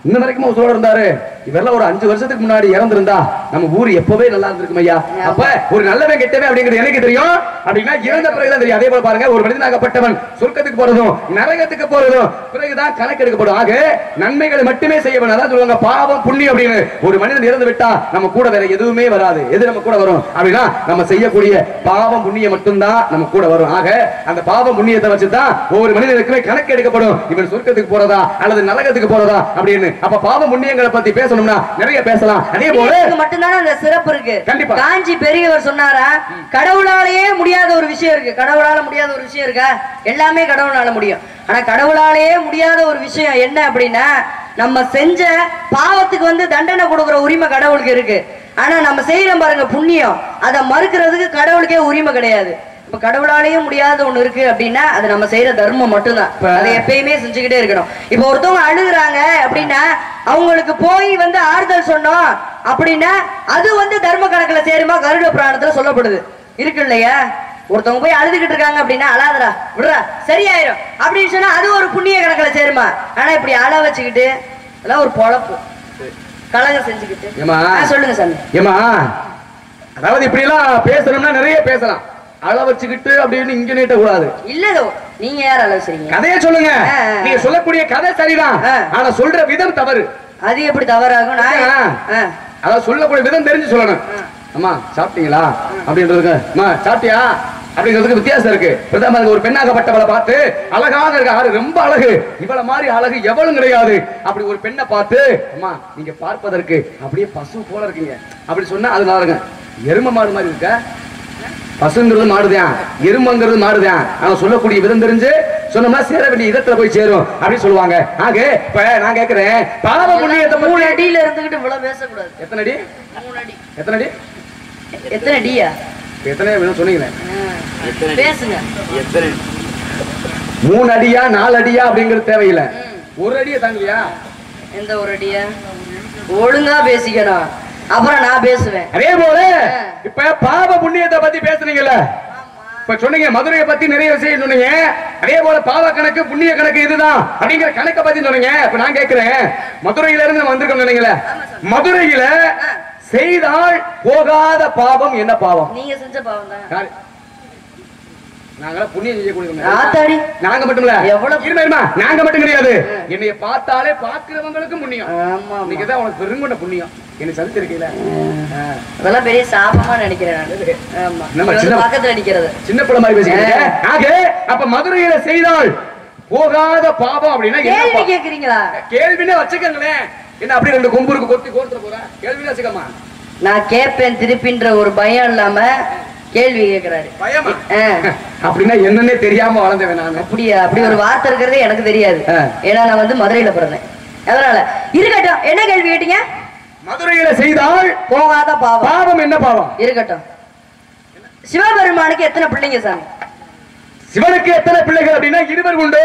Speaker 2: இன்ன வரைக்கும் உசுரோட இருந்தாரு. இவரெல்லாம் ஒரு 5 வருஷத்துக்கு முன்னாடி இறந்திருந்தா நம்ம ஊர் எப்பவே நல்லா இருந்திருக்கும் ஐயா. அப்ப ஒரு நல்லவன் கெட்டவன் அப்படிங்கிறது எனக்கு தெரியும் அப்படின்னா இறந்த பிறகுதான் தெரியும். அதே போல பாருங்க, ஒரு மனிதனாகப்பட்டவன் சொர்க்கத்துக்கு போறதும் நரகத்துக்கு போறதும் பிறகுதான் கணக்கு எடுக்கப்படும். ஆக நன்மைகளை மட்டுமே செய்ய வேணும். அதான் சொல்லுவாங்க பாவம் புண்ணியம் அப்படின்னு. ஒரு மனிதன் இறந்து விட்டா நம்ம கூட வேற எதுவுமே வராது. எது நம்ம கூட வரும் அப்படின்னா நம்ம செய்யக்கூடிய பாவம் புண்ணியம் மட்டும்தான் நம்ம கூட வரும். ஆக அந்த பாவம் புண்ணியத்தை வச்சுதான் ஒவ்வொரு மனிதனுக்குமே கணக்கு எடுக்கப்படும். இவன் சொர்க்கத்துக்கு போறதா அல்லது நரகத்துக்கு போறதா அப்படின்னு. அப்ப பாவம் புண்ணியங்களை பத்தி பேசணும்னா நிறைய பேசலாம். அதே போல
Speaker 1: மட்டும்தான் அந்த சிறப்பு இருக்கு.
Speaker 2: கண்டிப்பா
Speaker 1: காஞ்சி பெரியவர் சொன்னாரா, கடவுளாலேயே முடியாத ஒரு விஷயம் இருக்கு. கடவுளால முடியாத ஒரு விஷயம் இருக்கா? எல்லாமே கடவுளால முடியும். ஆனா கடவுளாலேயே முடியாத ஒரு விஷயம் என்ன அப்படின்னா, நம்ம செஞ்ச பாவத்துக்கு வந்து தண்டனை கொடுக்கிற உரிமை கடவுளுக்கு இருக்கு. ஆனா நம்ம செய்யறோம் பாருங்க புண்ணியம், அதை மறுக்கிறதுக்கு கடவுளுக்கே உரிமை கிடையாது. இப்ப கடவுளாலேயே முடியாத ஒண்ணு இருக்கு அப்படின்னா அது நம்ம செய்யற தர்மம் மட்டும்தான். அதை எப்பயுமே செஞ்சுக்கிட்டே இருக்கணும். இப்ப ஒருத்தவங்க அழுகுறாங்க அப்படின்னா அவங்களுக்கு போய் வந்து ஆறுதல் சொன்னோம் அப்படின்னா அது வந்து தர்ம கணக்குல சேருமா? கருட புராணத்துல சொல்லப்படுது இருக்கு இல்லையா? ஒருத்தவங்க போய் அழுதுகிட்டு இருக்காங்க அப்படின்னா அழாதரா விடுறா சரியாயிரும் அப்படின்னு சொன்னா அது ஒரு புண்ணிய கணக்குல சேருமா? ஆனா இப்படி அழ வச்சுக்கிட்டு அதெல்லாம் ஒரு பொழப்பு கலகம் செஞ்சுக்கிட்டு. சொல்லுங்க சாமி.
Speaker 2: ஏமா அதாவது இப்படி எல்லாம் பேசணும்னா நிறைய பேசலாம். அள வச்சுக்கிட்டு அப்படின்னு இங்க நீட்ட கூடாது.
Speaker 1: இல்லதோ நீங்க யார் அள வச்சுறீங்க? கதையை சொல்லுங்க.
Speaker 2: நீங்க சொல்லக்கூடிய கதை சரிதான், ஆனா சொல்ற விதம் தவறு.
Speaker 1: அது எப்படி தவறாகும்?
Speaker 2: அதாவது சொல்லக்கூடிய விதம் தெரிஞ்சு சொல்லணும். அம்மா சாப்பிட்டீங்களா அப்படின்றதுக்கு அம்மா சாப்பிட்டியா அப்படிங்கிறதுக்கு வித்தியாசம் இருக்கு. பிரதமர் ஒரு பெண்ணாகப்பட்டவளை பார்த்து அழகாக இருக்க, ரொம்ப அழகு, இவள மாதிரி அழகு எவளும் கிடையாது அப்படி ஒரு பெண்ணை பார்த்து அம்மா நீங்க பார்ப்பதற்கு அப்படியே பசு போல இருக்கீங்க அப்படி சொன்னா அது நாருங்க. எரும மாடு மாதிரி இருக்க, பசுங்கிறது மாடுதான், எருமங்கிறது மாடுதான். அவன் சொல்லக்கூடிய விதம் தெரிஞ்சு சொன்னோம்னா சேர வேண்டிய இடத்துல போய் சேரும் அப்படின்னு சொல்லுவாங்க. ஆக இப்ப நான் கேட்கிறேன், பாவ புண்ணியத்தை
Speaker 1: 3 அடியில இருந்துகிட்டு இவ்வளவு பேசக்கூடாது.
Speaker 2: எத்தனை அடி?
Speaker 1: 3 அடி.
Speaker 2: எத்தனை அடி?
Speaker 1: எத்தனை அடியா?
Speaker 2: எத்தனை வேணும் சொன்னீங்களே
Speaker 1: பேசுங்க.
Speaker 2: எத்தனை 3 அடியா 4 அடியா அப்படிங்கிறது தேவையில்லை. 1 அடியை தாங்கலையா?
Speaker 1: எந்த 1 அடியா? ஒழுங்கா பேசிக்கணும், அப்புறம் நான் பேசுவேன்.
Speaker 2: அதே போல இப்ப பாவ புண்ணியத்தை பத்தி பேசுறீங்கல்ல, இப்ப சொன்னீங்க மதுரையை பத்தி நிறைய விஷயம் சொன்னீங்க. அதே போல பாவ கணக்கு புண்ணிய கணக்கு இதுதான் அப்படிங்கிற கணக்கை பத்தி சொன்னீங்க. இப்ப நான் கேட்கிறேன், மதுரையில இருந்து நம்ம வந்திருக்கோம் சொன்னீங்களே, மதுரையில செய்தால் போகாத பாவம் என்ன பாவம்?
Speaker 1: நீங்க செஞ்ச பாவம் தான்.
Speaker 2: நாங்களா புண்ணியம் செய்யக்கூடிய
Speaker 1: நாங்க
Speaker 2: மட்டும் இல்ல, எவ்வளவு நாங்க மட்டும் கிடையாது, என்னைய பார்த்தாலே பாக்குறவங்களுக்கும் புண்ணியம். நீங்கதான் உனக்கு பெருங்கொண்ட புண்ணியம் என்ன சந்திச்சிருக்கீங்களா?
Speaker 1: அதெல்லாம் பெரிய சாபமா நினைக்கிறேன். பக்கத்துல நிக்கிறது சின்ன
Speaker 2: பிள்ளை மாதிரி பேசிக்கிறேன். ஆக அப்ப மதுரையில செய்தால் போகாத பாவம் அப்படின்னா
Speaker 1: கேள்வி கேக்குறீங்களா?
Speaker 2: கேள்வினே வச்சுக்கங்களேன். என்ன அப்படி 2 கொம்புருக்கு கொத்தி கோர்த்துற போறேன், கேள்வினே வச்சுக்கமா.
Speaker 1: நான் கேட்பேன் திருப்பின்ற ஒரு பயம் இல்லாம கேள்வி கேட்கிறாரு.
Speaker 2: பயமா? அப்படின்னா என்னன்னே தெரியாம வளர்ந்தவன் நான்.
Speaker 1: அப்படியா? அப்படி ஒரு வார்த்தை இருக்கிறதே எனக்கு தெரியாது. ஏன்னா நான் வந்து மதுரையில பிறந்தேன். அதனால இருக்கட்டும், என்ன கேள்வி கேட்டீங்க?
Speaker 2: மதுரையில செய்தால்
Speaker 1: போகாத பாவம்,
Speaker 2: பாவம் என்ன பாவம்?
Speaker 1: இருக்கட்டும். சிவபெருமானுக்கு எத்தனை பிள்ளைங்க சாமி?
Speaker 2: சிவனுக்கு எத்தனை பிள்ளைகள் அப்படின்னா 2 உண்டு.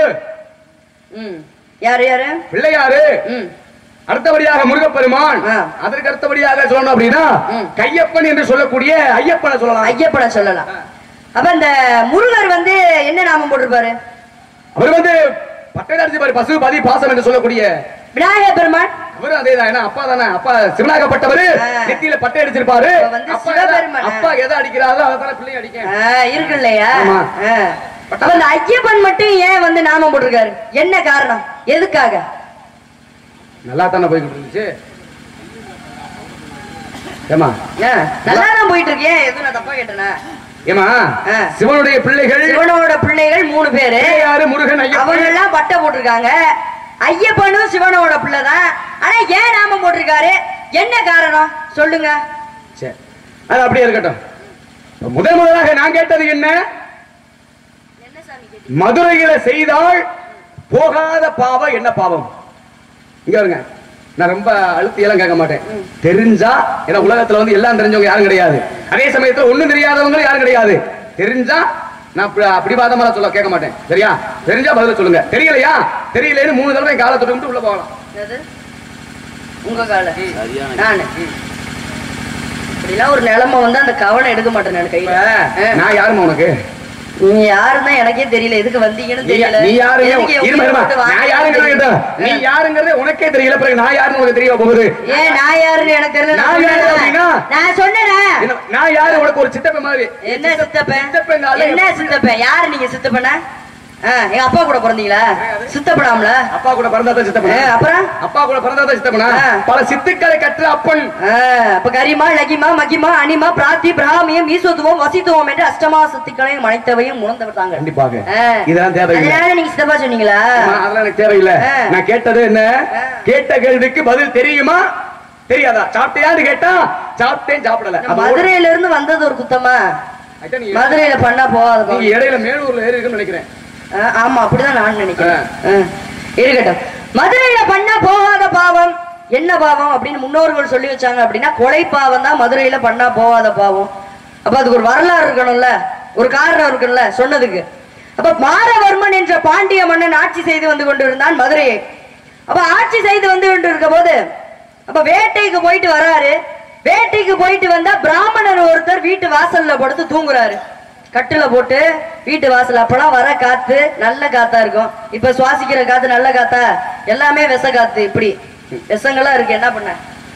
Speaker 1: யாரு யாரு?
Speaker 2: பிள்ளையாரு, அடுத்தபடியாக முருகப்பெருமான், அதற்கு அடுத்தபடியாக சொல்லணும் அப்படின்னா கையப்பன் என்று சொல்லக்கூடிய ஐயப்பனை சொல்லலாம்.
Speaker 1: ஐயப்பனை சொல்லலாம். அப்ப இந்த முருகர் வந்து என்ன நாமம் போட்டிருப்பாரு?
Speaker 2: அவர் வந்து பட்டை அடிச்சு பாரு, பசுபதி பாசம் என்று சொல்லக்கூடிய
Speaker 1: விநாயகர் பெருமான்.
Speaker 2: அவரு அதேதான், அப்பா தானே, அப்பா சிவனாகப்பட்டவரு நெத்தியில பட்டை அடிச்சிருப்பாரு. அப்பா எதை அடிக்கிறாரோ அதான் பிள்ளை அடிக்க
Speaker 1: இருக்கு இல்லையா? அப்ப இந்த ஐயப்பன் மட்டும் ஏன் வந்து நாமம் போட்டிருக்காரு? என்ன காரணம்? எதுக்காக?
Speaker 2: நல்லா தானே போய்கிட்டு இருந்துச்சு. ஏமா
Speaker 1: நல்லா தான் போயிட்டு இருக்கேன், எதுவும் நான் தப்பா கேட்டேனா?
Speaker 2: ஏமா சிவனுடைய பிள்ளைகள்,
Speaker 1: சிவனோட பிள்ளைகள் 3 பேரு.
Speaker 2: யாரு? முருகன்,
Speaker 1: அவங்க எல்லாம் பட்டை போட்டிருக்காங்க. ஐயப்பனும் சிவனோட பிள்ளைதான். ஆனா ஏன் நாமம் போட்டிருக்காரு? என்ன காரணம் சொல்லுங்க.
Speaker 2: சரி, அது அப்படியே இருக்கட்டும். முதலாக நான் கேட்டது என்ன? மதுரையில செய்தால் போகாத பாவம் என்ன பாவம்? இங்க வருங்க, நான் ரொம்ப அழுத்தி எல்லாம் கேட்க மாட்டேன். தெரிஞ்சா, ஏன்னா உலகத்துல வந்து எல்லாம் தெரிஞ்சவங்க யாரும் கிடையாது, அதே சமயத்துல ஒண்ணும் தெரியாதவங்க யாரும் கிடையாது. தெரிஞ்சா நான் பிடிவாதமா சொல்ல கேட்க மாட்டேன். சரியா? தெரிஞ்சா பதில சொல்லுங்க. தெரியலையா? தெரியலன்னு 3 தடவை காலை தொட்டு உள்ள போகலாம்.
Speaker 1: உங்க கால நானு இப்படிலாம் ஒரு நிலைமை வந்து அந்த கவனம் எடுக்க மாட்டேன் நான் கையில.
Speaker 2: நான் யாருமா உனக்கு?
Speaker 1: நீ யாருன்னா எனக்கே தெரியல, எதுக்கு வந்தீங்கன்னு தெரியல.
Speaker 2: நீ யாரு?
Speaker 1: நீ
Speaker 2: யாருங்கிறது உனக்கே தெரியல, பிறகு நான் யாருன்னு உனக்கு தெரிய போகுது.
Speaker 1: ஏன் நான் யாருன்னு எனக்கு தெரியல. நான் சொன்னேன்
Speaker 2: நான் யாரு உனக்கு ஒரு சித்தப்ப மாதிரி.
Speaker 1: என்ன சித்தப்பன்? என்ன சித்தப்பன்? யாரு நீங்க சித்தப்பன? எங்க அப்பா கூட பிறந்தீங்களா? சித்தப்படாமல
Speaker 2: அப்பா கூட பிறந்தாதான் சித்தப்பனா? அப்புறம் அப்பா கூட பிறந்தாதான் சித்தப்பனா? பல சித்துக்களை கற்ற அப்பன்.
Speaker 1: அப்ப கரிமா, லகிமா, மகிமா, அனிமா, பிராத்தி, பிராமியம், ஈஸ்வத்துவம், வசித்துவம் என்று அஷ்டமா சக்திகளையும் அனைத்தவையும் உணர்ந்தவர்தாங்க.
Speaker 2: கண்டிப்பாக இதெல்லாம் தேவையில்லை.
Speaker 1: அதனால நீங்க சித்தப்பா சொன்னீங்களா?
Speaker 2: அதெல்லாம் எனக்கு தேவையில்லை. நான் கேட்டது என்ன? கேட்ட கேள்விக்கு பதில் தெரியுமா தெரியாதா? சாப்பிட்டியான்னு கேட்டா சாப்பிட்டேன், சாப்பிடல.
Speaker 1: மதுரையில இருந்து வந்தது ஒரு குத்தமா? மதுரையில பண்ணா போகாத.
Speaker 2: நீங்க இடையில மேலூர்ல ஏறி இருக்குன்னு நினைக்கிறேன்.
Speaker 1: ஆமா, அப்படிதான் நான் நினைக்கிறேன். இருக்கட்டும். மதுரையில பண்ணா போகாத பாவம் என்ன பாவம் அப்படின்னு முன்னோர்கள் சொல்லி வச்சாங்க. அப்படின்னா கொலை பாவம் தான் மதுரையில பண்ணா போகாத பாவம். அப்ப அதுக்கு ஒரு வரலாறு இருக்கணும்ல, ஒரு காரணம் இருக்குல்ல சொன்னதுக்கு. அப்ப மாரவர்மன் என்ற பாண்டிய மன்னன் ஆட்சி செய்து வந்து கொண்டிருந்தான் மதுரையை. அப்ப ஆட்சி செய்து வந்து கொண்டு இருக்க போது அப்ப வேட்டைக்கு போயிட்டு வராரு. வேட்டைக்கு போயிட்டு வந்தா பிராமணர் ஒருத்தர் வீட்டு வாசல்ல படுத்து தூங்குறாரு, கட்டுல போட்டு வீட்டு வாசல். அப்பெல்லாம் வர காத்து நல்ல காத்தா இருக்கும். இப்ப சுவாசிக்கிற காத்து நல்ல காத்தா? எல்லாமே விஷ காத்து. இப்படி விஷங்களா இருக்கு. என்ன பண்ண?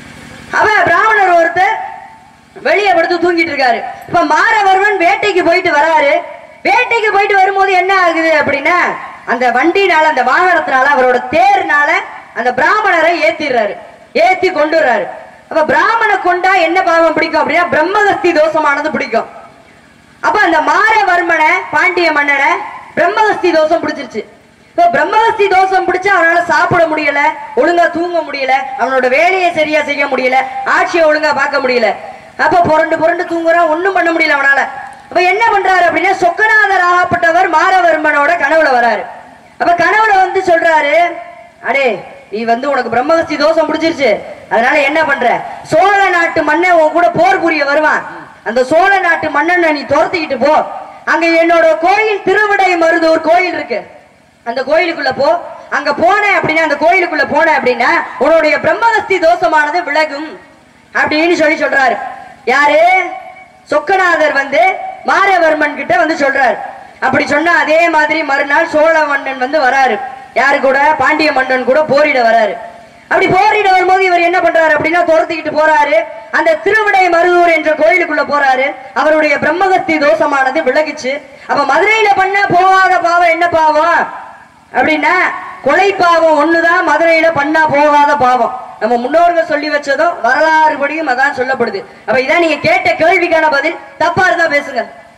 Speaker 1: அவன் பிராமணர் ஒருத்தர் வெளியே படுத்து தூங்கிட்டு இருக்காரு. இப்ப மாரவர்மன் வேட்டைக்கு போயிட்டு வராரு. வேட்டைக்கு போயிட்டு வரும்போது என்ன ஆகுது அப்படின்னா, அந்த வண்டினால, அந்த வாகனத்தினால, அவரோட தேர்னால அந்த பிராமணரை ஏத்திடுறாரு, ஏத்தி கொண்டு வர்றாரு. அப்ப பிராமண கொண்டா என்ன பாவம் பிடிக்கும் அப்படின்னா பிரம்மகஸ்தி தோஷமானது பிடிக்கும். அப்ப அந்த மாரவர்மனை, பாண்டிய மன்னனை பிரம்மகஸ்தி தோஷம் பிடிச்சிருச்சு. இப்ப பிரம்மகஸ்தி தோஷம் பிடிச்சு அவனால சாப்பிட முடியல, ஒழுங்கா தூங்க முடியல, அவனோட வேலையை சரியா செய்ய முடியல, ஆட்சியை ஒழுங்கா பார்க்க முடியல. அப்ப புரண்டு புரண்டு தூங்குறான், ஒண்ணும் பண்ண முடியல அவனால. அப்ப என்ன பண்றாரு அப்படின்னா, சொக்கநாதர் ஆகப்பட்டவர் மாரவர்மனோட கனவுல வராரு. அப்ப கனவுல வந்து சொல்றாரு, அடே நீ வந்து உனக்கு பிரம்மகஸ்தி தோஷம் பிடிச்சிருச்சு, அதனால என்ன பண்ற, சோழ நாட்டு மன்னன் உன் கூட போர் புரிய வருவான், அந்த சோழ நாட்டு மன்னனை நீ துரத்திக்கிட்டு போ. அங்க என்னோட கோயில் திருவிடை மருதூர் கோயில் இருக்கு, அந்த கோயிலுக்குள்ள போ. அங்க போன அப்படின்னா, அந்த கோயிலுக்குள்ள போன அப்படின்னா உன்னுடைய பிரம்மகஸ்தி தோஷமானது விலகும் அப்படின்னு சொல்றாரு. யாரு? சொக்கநாதர் வந்து மாரவர்மன் கிட்ட வந்து சொல்றாரு. அப்படி சொன்னா அதே மாதிரி மறுநாள் சோழ மன்னன் வந்து வராரு. யாரு கூட? பாண்டிய மன்னன் கூட போரிட வராரு. அப்படி போரிட வரும்போது இவர் என்ன பண்றாரு அப்படின்னா, துரத்திக்கிட்டு போறாரு. அந்த திருவிடை மருதூர் என்ற கோயிலுக்குள்ள போறாரு. அவருடைய பிரம்மகஸ்தி தோஷமானது விலகிச்சு. அப்ப மதுரையில பண்ண போகாத பாவம் என்ன பாவம் அப்படின்னா, கொலை பாவம் ஒண்ணுதான் மதுரையில பண்ணா போகாத பாவம். நம்ம முன்னோர்கள் சொல்லி வச்சதும் வரலாறு படியும் அதான் சொல்லப்படுது. அப்ப இதான் நீங்க கேட்ட கேள்விக்கான பதில். தப்பா இருந்தா பேசுங்க.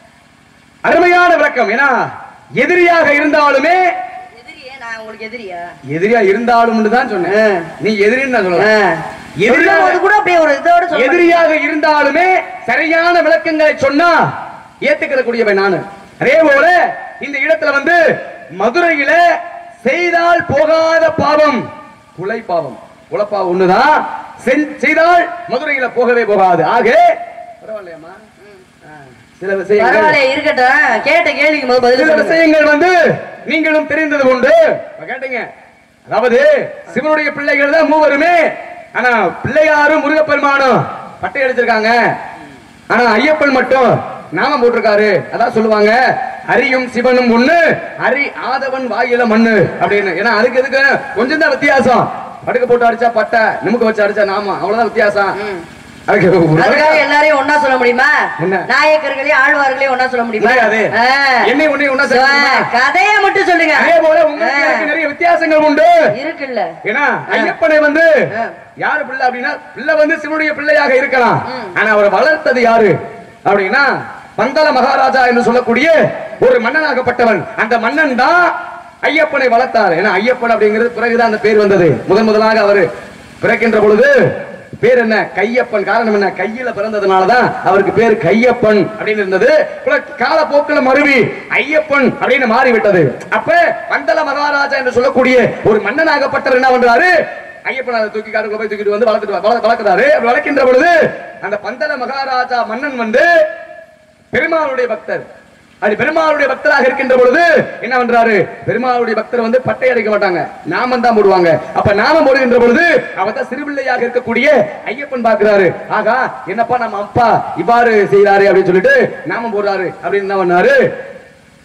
Speaker 2: அருமையான விளக்கம். ஏன்னா எதிரியாக இருந்தாலுமே,
Speaker 1: உங்களுக்கு எதிரியா?
Speaker 2: எதிரியா இருந்தாலும் தான் சொன்னேன். நீ எதிரின்னு சொல்லலாம். எதிரியாக இருந்தாலுமே சரியான விளக்கங்களை சொன்னா ஏத்துக்கிறக்கூடியவன் நானு. அதே போல இந்த இடத்துல வந்து மதுரையில செய்தால் போகாத பாவம் கொலை பாவம். குலப்பாவம் ஒண்ணுதான், செய்தால் மதுரையில போகவே போகாது. ஆக பரவாயில்லையாமா, சில விஷயங்கள்
Speaker 1: இருக்கட்டும். கேட்ட கேள்விக்கு
Speaker 2: சில விஷயங்கள் வந்து நீங்களும் தெரிந்தது உண்டு. கேட்டீங்க, அதாவது சிவனுடைய பிள்ளைகள் தான் மூவருமே. ஆனா பிள்ளையாரும் முருகப்பெருமானும் பட்டை அடிச்சிருக்காங்க. ஆனா ஐயப்பன் மட்டும் நாமம் போட்டிருக்காரு. அதான் சொல்லுவாங்க, அரியும் சிவனும் ஒண்ணு, அரி ஆதவன் வாயில மண்ணு அப்படின்னு. ஏன்னா அதுக்கு எதுக்கு கொஞ்சம் தான் வித்தியாசம். படுக்க போட்டு அடிச்சா பட்டை, நிமுக்க வச்சு அடிச்சா நாம, அவ்வளவுதான் வித்தியாசம்.
Speaker 1: அதுக்காக எல்லாரையும் ஒன்னா சொல்ல முடியுமா? நாயக்கர்களையும் ஆழ்வார்களையும் ஒன்னா சொல்ல முடியுமா?
Speaker 2: என்னை ஒண்ணே ஒன்னா
Speaker 1: கதையை மட்டும் சொல்லுங்க.
Speaker 2: அதே போல உங்களுக்கு நிறைய வித்தியாசங்கள் உண்டு இருக்குல்ல. ஏன்னா ஐயப்பனை வந்து யாரு பிள்ளை அப்படின்னா, பிள்ளை வந்து சிவனுடைய பிள்ளையாக இருக்கலாம். ஆனா அவரை வளர்த்தது யாரு அப்படின்னா, பந்தல மகாராஜா என்று சொல்லக்கூடிய ஒரு மன்னனாகப்பட்டவன். அந்த மன்னன் தான் ஐயப்பனை வளர்த்தார். ஏன்னா ஐயப்பன் அப்படிங்கிறது பிறகுதான் அந்த பேர் வந்தது. முதலாக அவரு பிறக்கின்ற பொழுது பேர் என்ன? கையப்பன். காரணம் என்ன? கையில பிறந்ததுனாலதான் அவருக்கு பேர் கையப்பன் அப்படின்னு இருந்தது. காலப்போக்கில் மருவி ஐயப்பன் அப்படின்னு மாறிவிட்டது. அப்ப பந்தல மகாராஜா என்று சொல்லக்கூடிய ஒரு மன்னனாகப்பட்டவர் என்ன பண்றாரு, ஐயப்பன் அதை தூக்கி காட்டுக்குள்ள போய் தூக்கிட்டு வந்து வளர்க்கிறாரு. அப்படி வளர்க்கின்ற பொழுது அந்த பந்தல மகாராஜா மன்னன் வந்து பெருமாளுடைய பக்தர். அது பெருமாளுடைய பக்தராக இருக்கின்ற பொழுது என்ன பண்றாரு, பெருமாளுடைய பக்தர் வந்து பட்டை அடிக்க மாட்டாங்க, நாமம் தான் போடுவாங்க. அப்ப நாமம் போடுகின்ற பொழுது அவர்தான் சிறுபிள்ளையாக இருக்கக்கூடிய ஐயப்பன் பாக்குறாரு. ஆகா, என்னப்பா நம்ம அப்பா இவ்வாறு செய்யறாரு அப்படின்னு சொல்லிட்டு நாமம் போடுறாரு. அப்படின்னு என்ன பண்ணாரு,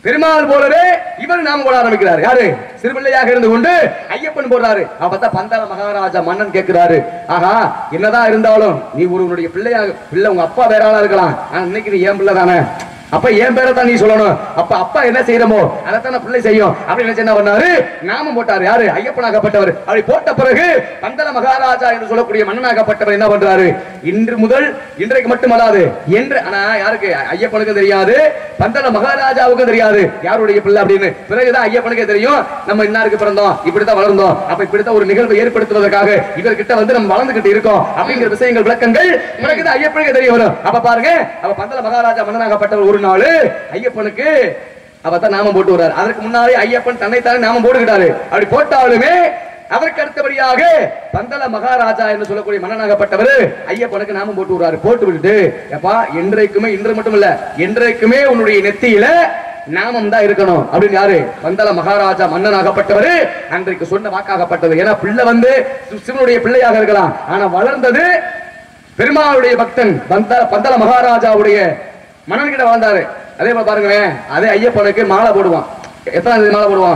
Speaker 2: பெருமாள் போலவே இவர் நாம போட ஆரம்பிக்கிறார். யாரு? சிறுபிள்ளையாக இருந்து கொண்டு ஐயப்பன் போடுறாரு. அப்பதான் பந்தள மகாராஜா மன்னன் கேட்கிறாரு, ஆஹா என்னதான் இருந்தாலும் நீ ஒருவனுடைய பிள்ளையாக, பிள்ளை உங்க அப்பா வேற ஆளா இருக்கலாம், ஆனா இன்னைக்கு நீ என் பிள்ளை தானே, அப்ப என் பேரை தான் நீ சொல்லணும், அப்ப அப்பா என்ன செய்யறமோ அதைத்தான பிள்ளை செய்யும் அப்படின்னு என்ன பண்ணாரு, நாமம் போட்டாரு. யாரு? ஐயப்பனாகப்பட்டவர். அப்படி போட்ட பிறகு பந்தள மகாராஜா என்று சொல்லக்கூடிய மன்னனாகப்பட்டவர் என்ன பண்றாரு, இன்று முதல் இன்றைக்கு மட்டுமல்லாது என்று, ஆனா யாருக்கு? ஐயப்பனுக்கு தெரியாது, பந்தள மகாராஜாவுக்கும் தெரியாது யாருடைய பிள்ளை அப்படின்னு. பிறகுதான் ஐயப்பனுக்கே தெரியும், நம்ம இன்னாருக்கு பிறந்தோம், இப்படித்தான் வளர்ந்தோம், அப்ப இப்படித்தான் ஒரு நிகழ்வை ஏற்படுத்துவதற்காக இவர்கிட்ட வந்து நம்ம வளர்ந்துகிட்டு இருக்கோம் அப்படிங்கிற விஷயங்கள் விளக்கங்கள் பிறகுதான் ஐயப்பனுக்கு தெரிய வரும். அப்ப பாருங்க, அப்ப பந்தள மகாராஜா மன்னனாகப்பட்டவர் ஒரு நாள் ஐயப்பனுக்கு அவதான் நாமம் போட்டு வர்றாரு. அதற்கு முன்னாலே ஐயப்பன் தன்னைத்தானே நாமம் போட்டுக்கிட்டாரு. அப்படி போட்டாலுமே அதற்கு அடுத்தபடியாக பந்தள மகாராஜா என்று சொல்லக்கூடிய மன்னனாகப்பட்டவர் ஐயப்பனுக்கு நாமம் போட்டு வர்றாரு. போட்டு விட்டுட்டு, எப்பா என்றைக்குமே, இன்று மட்டும் இல்ல என்றைக்குமே உன்னுடைய நெத்தியில நாமம் தான் இருக்கணும் அப்படின்னு யாரு? பந்தள மகாராஜா மன்னனாகப்பட்டவர் அன்றைக்கு சொன்ன வாக்காகப்பட்டது. ஏன்னா பிள்ளை வந்து சிவனுடைய பிள்ளையாக இருக்கலாம், ஆனா வளர்ந்தது பெருமாளுடைய பக்தன் பந்தள மகாராஜாவுடைய மன்னன்கிட்ட வாழ்ந்தாரு. அதே போல பாருங்க, அதே ஐயப்பனுக்கு மாலை போடுவான். எத்தனாம் தேதி மாலை போடுவான்?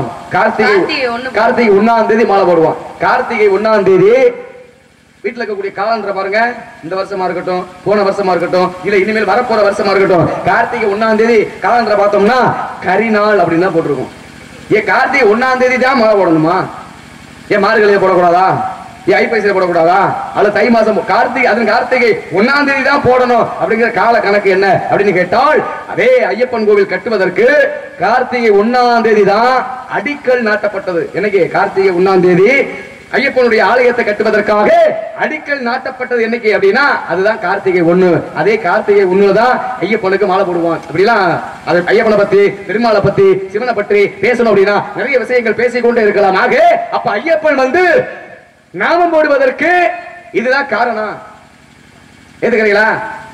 Speaker 2: கார்த்திகை 1ஆம் தேதி மாலை போடுவான். கார்த்திகை 1ஆம் தேதி வீட்டுல இருக்கக்கூடிய காலண்டரை பாருங்க, இந்த வருஷமா இருக்கட்டும், போன வருஷமா இருக்கட்டும், இல்ல இனிமேல் வரப்போற வருஷமா இருக்கட்டும், கார்த்திகை 1ஆம் தேதி காலண்டரை பார்த்தோம்னா கரிநாள் அப்படின்னு தான் போட்டிருக்கும். ஏன் கார்த்திகை 1ஆம் தேதி தான் மாலை போடணுமா? ஏன் மார்கழியை போடக்கூடாதா? ஐப்பசியில போடக்கூடாதா? அல்ல தை மாசம் கார்த்திகை 1ஆம் தேதி தான் போடணும் அப்படிங்கிற கால கணக்கு என்ன அப்படின்னு கேட்டால், அதே ஐயப்பன் கோவில் கட்டுவதற்கு கார்த்திகை 1ஆம் தேதி தான் அடிக்கல் நாட்டப்பட்டது. என்னைக்கு? கார்த்திகை 1ஆம் தேதி ஐயப்பனுடைய ஆலயத்தை கட்டுவதற்காக அடிக்கல் நாட்டப்பட்டது. என்னைக்கு அப்படின்னா அதுதான் கார்த்திகை 1. அதே கார்த்திகை 1 தான் ஐயப்பனுக்கு மாலை போடுவான். அப்படிலாம் அது ஐயப்பனை பத்தி, பெருமாளை பத்தி, சிவனை பற்றி பேசணும் அப்படின்னா நிறைய விஷயங்கள் பேசிக்கொண்டே இருக்கலாம். ஆக அப்ப ஐயப்பன் வந்து நாமம் போடுவதற்கு இதுதான் காரணம். ஏத்துக்கிறீங்களா?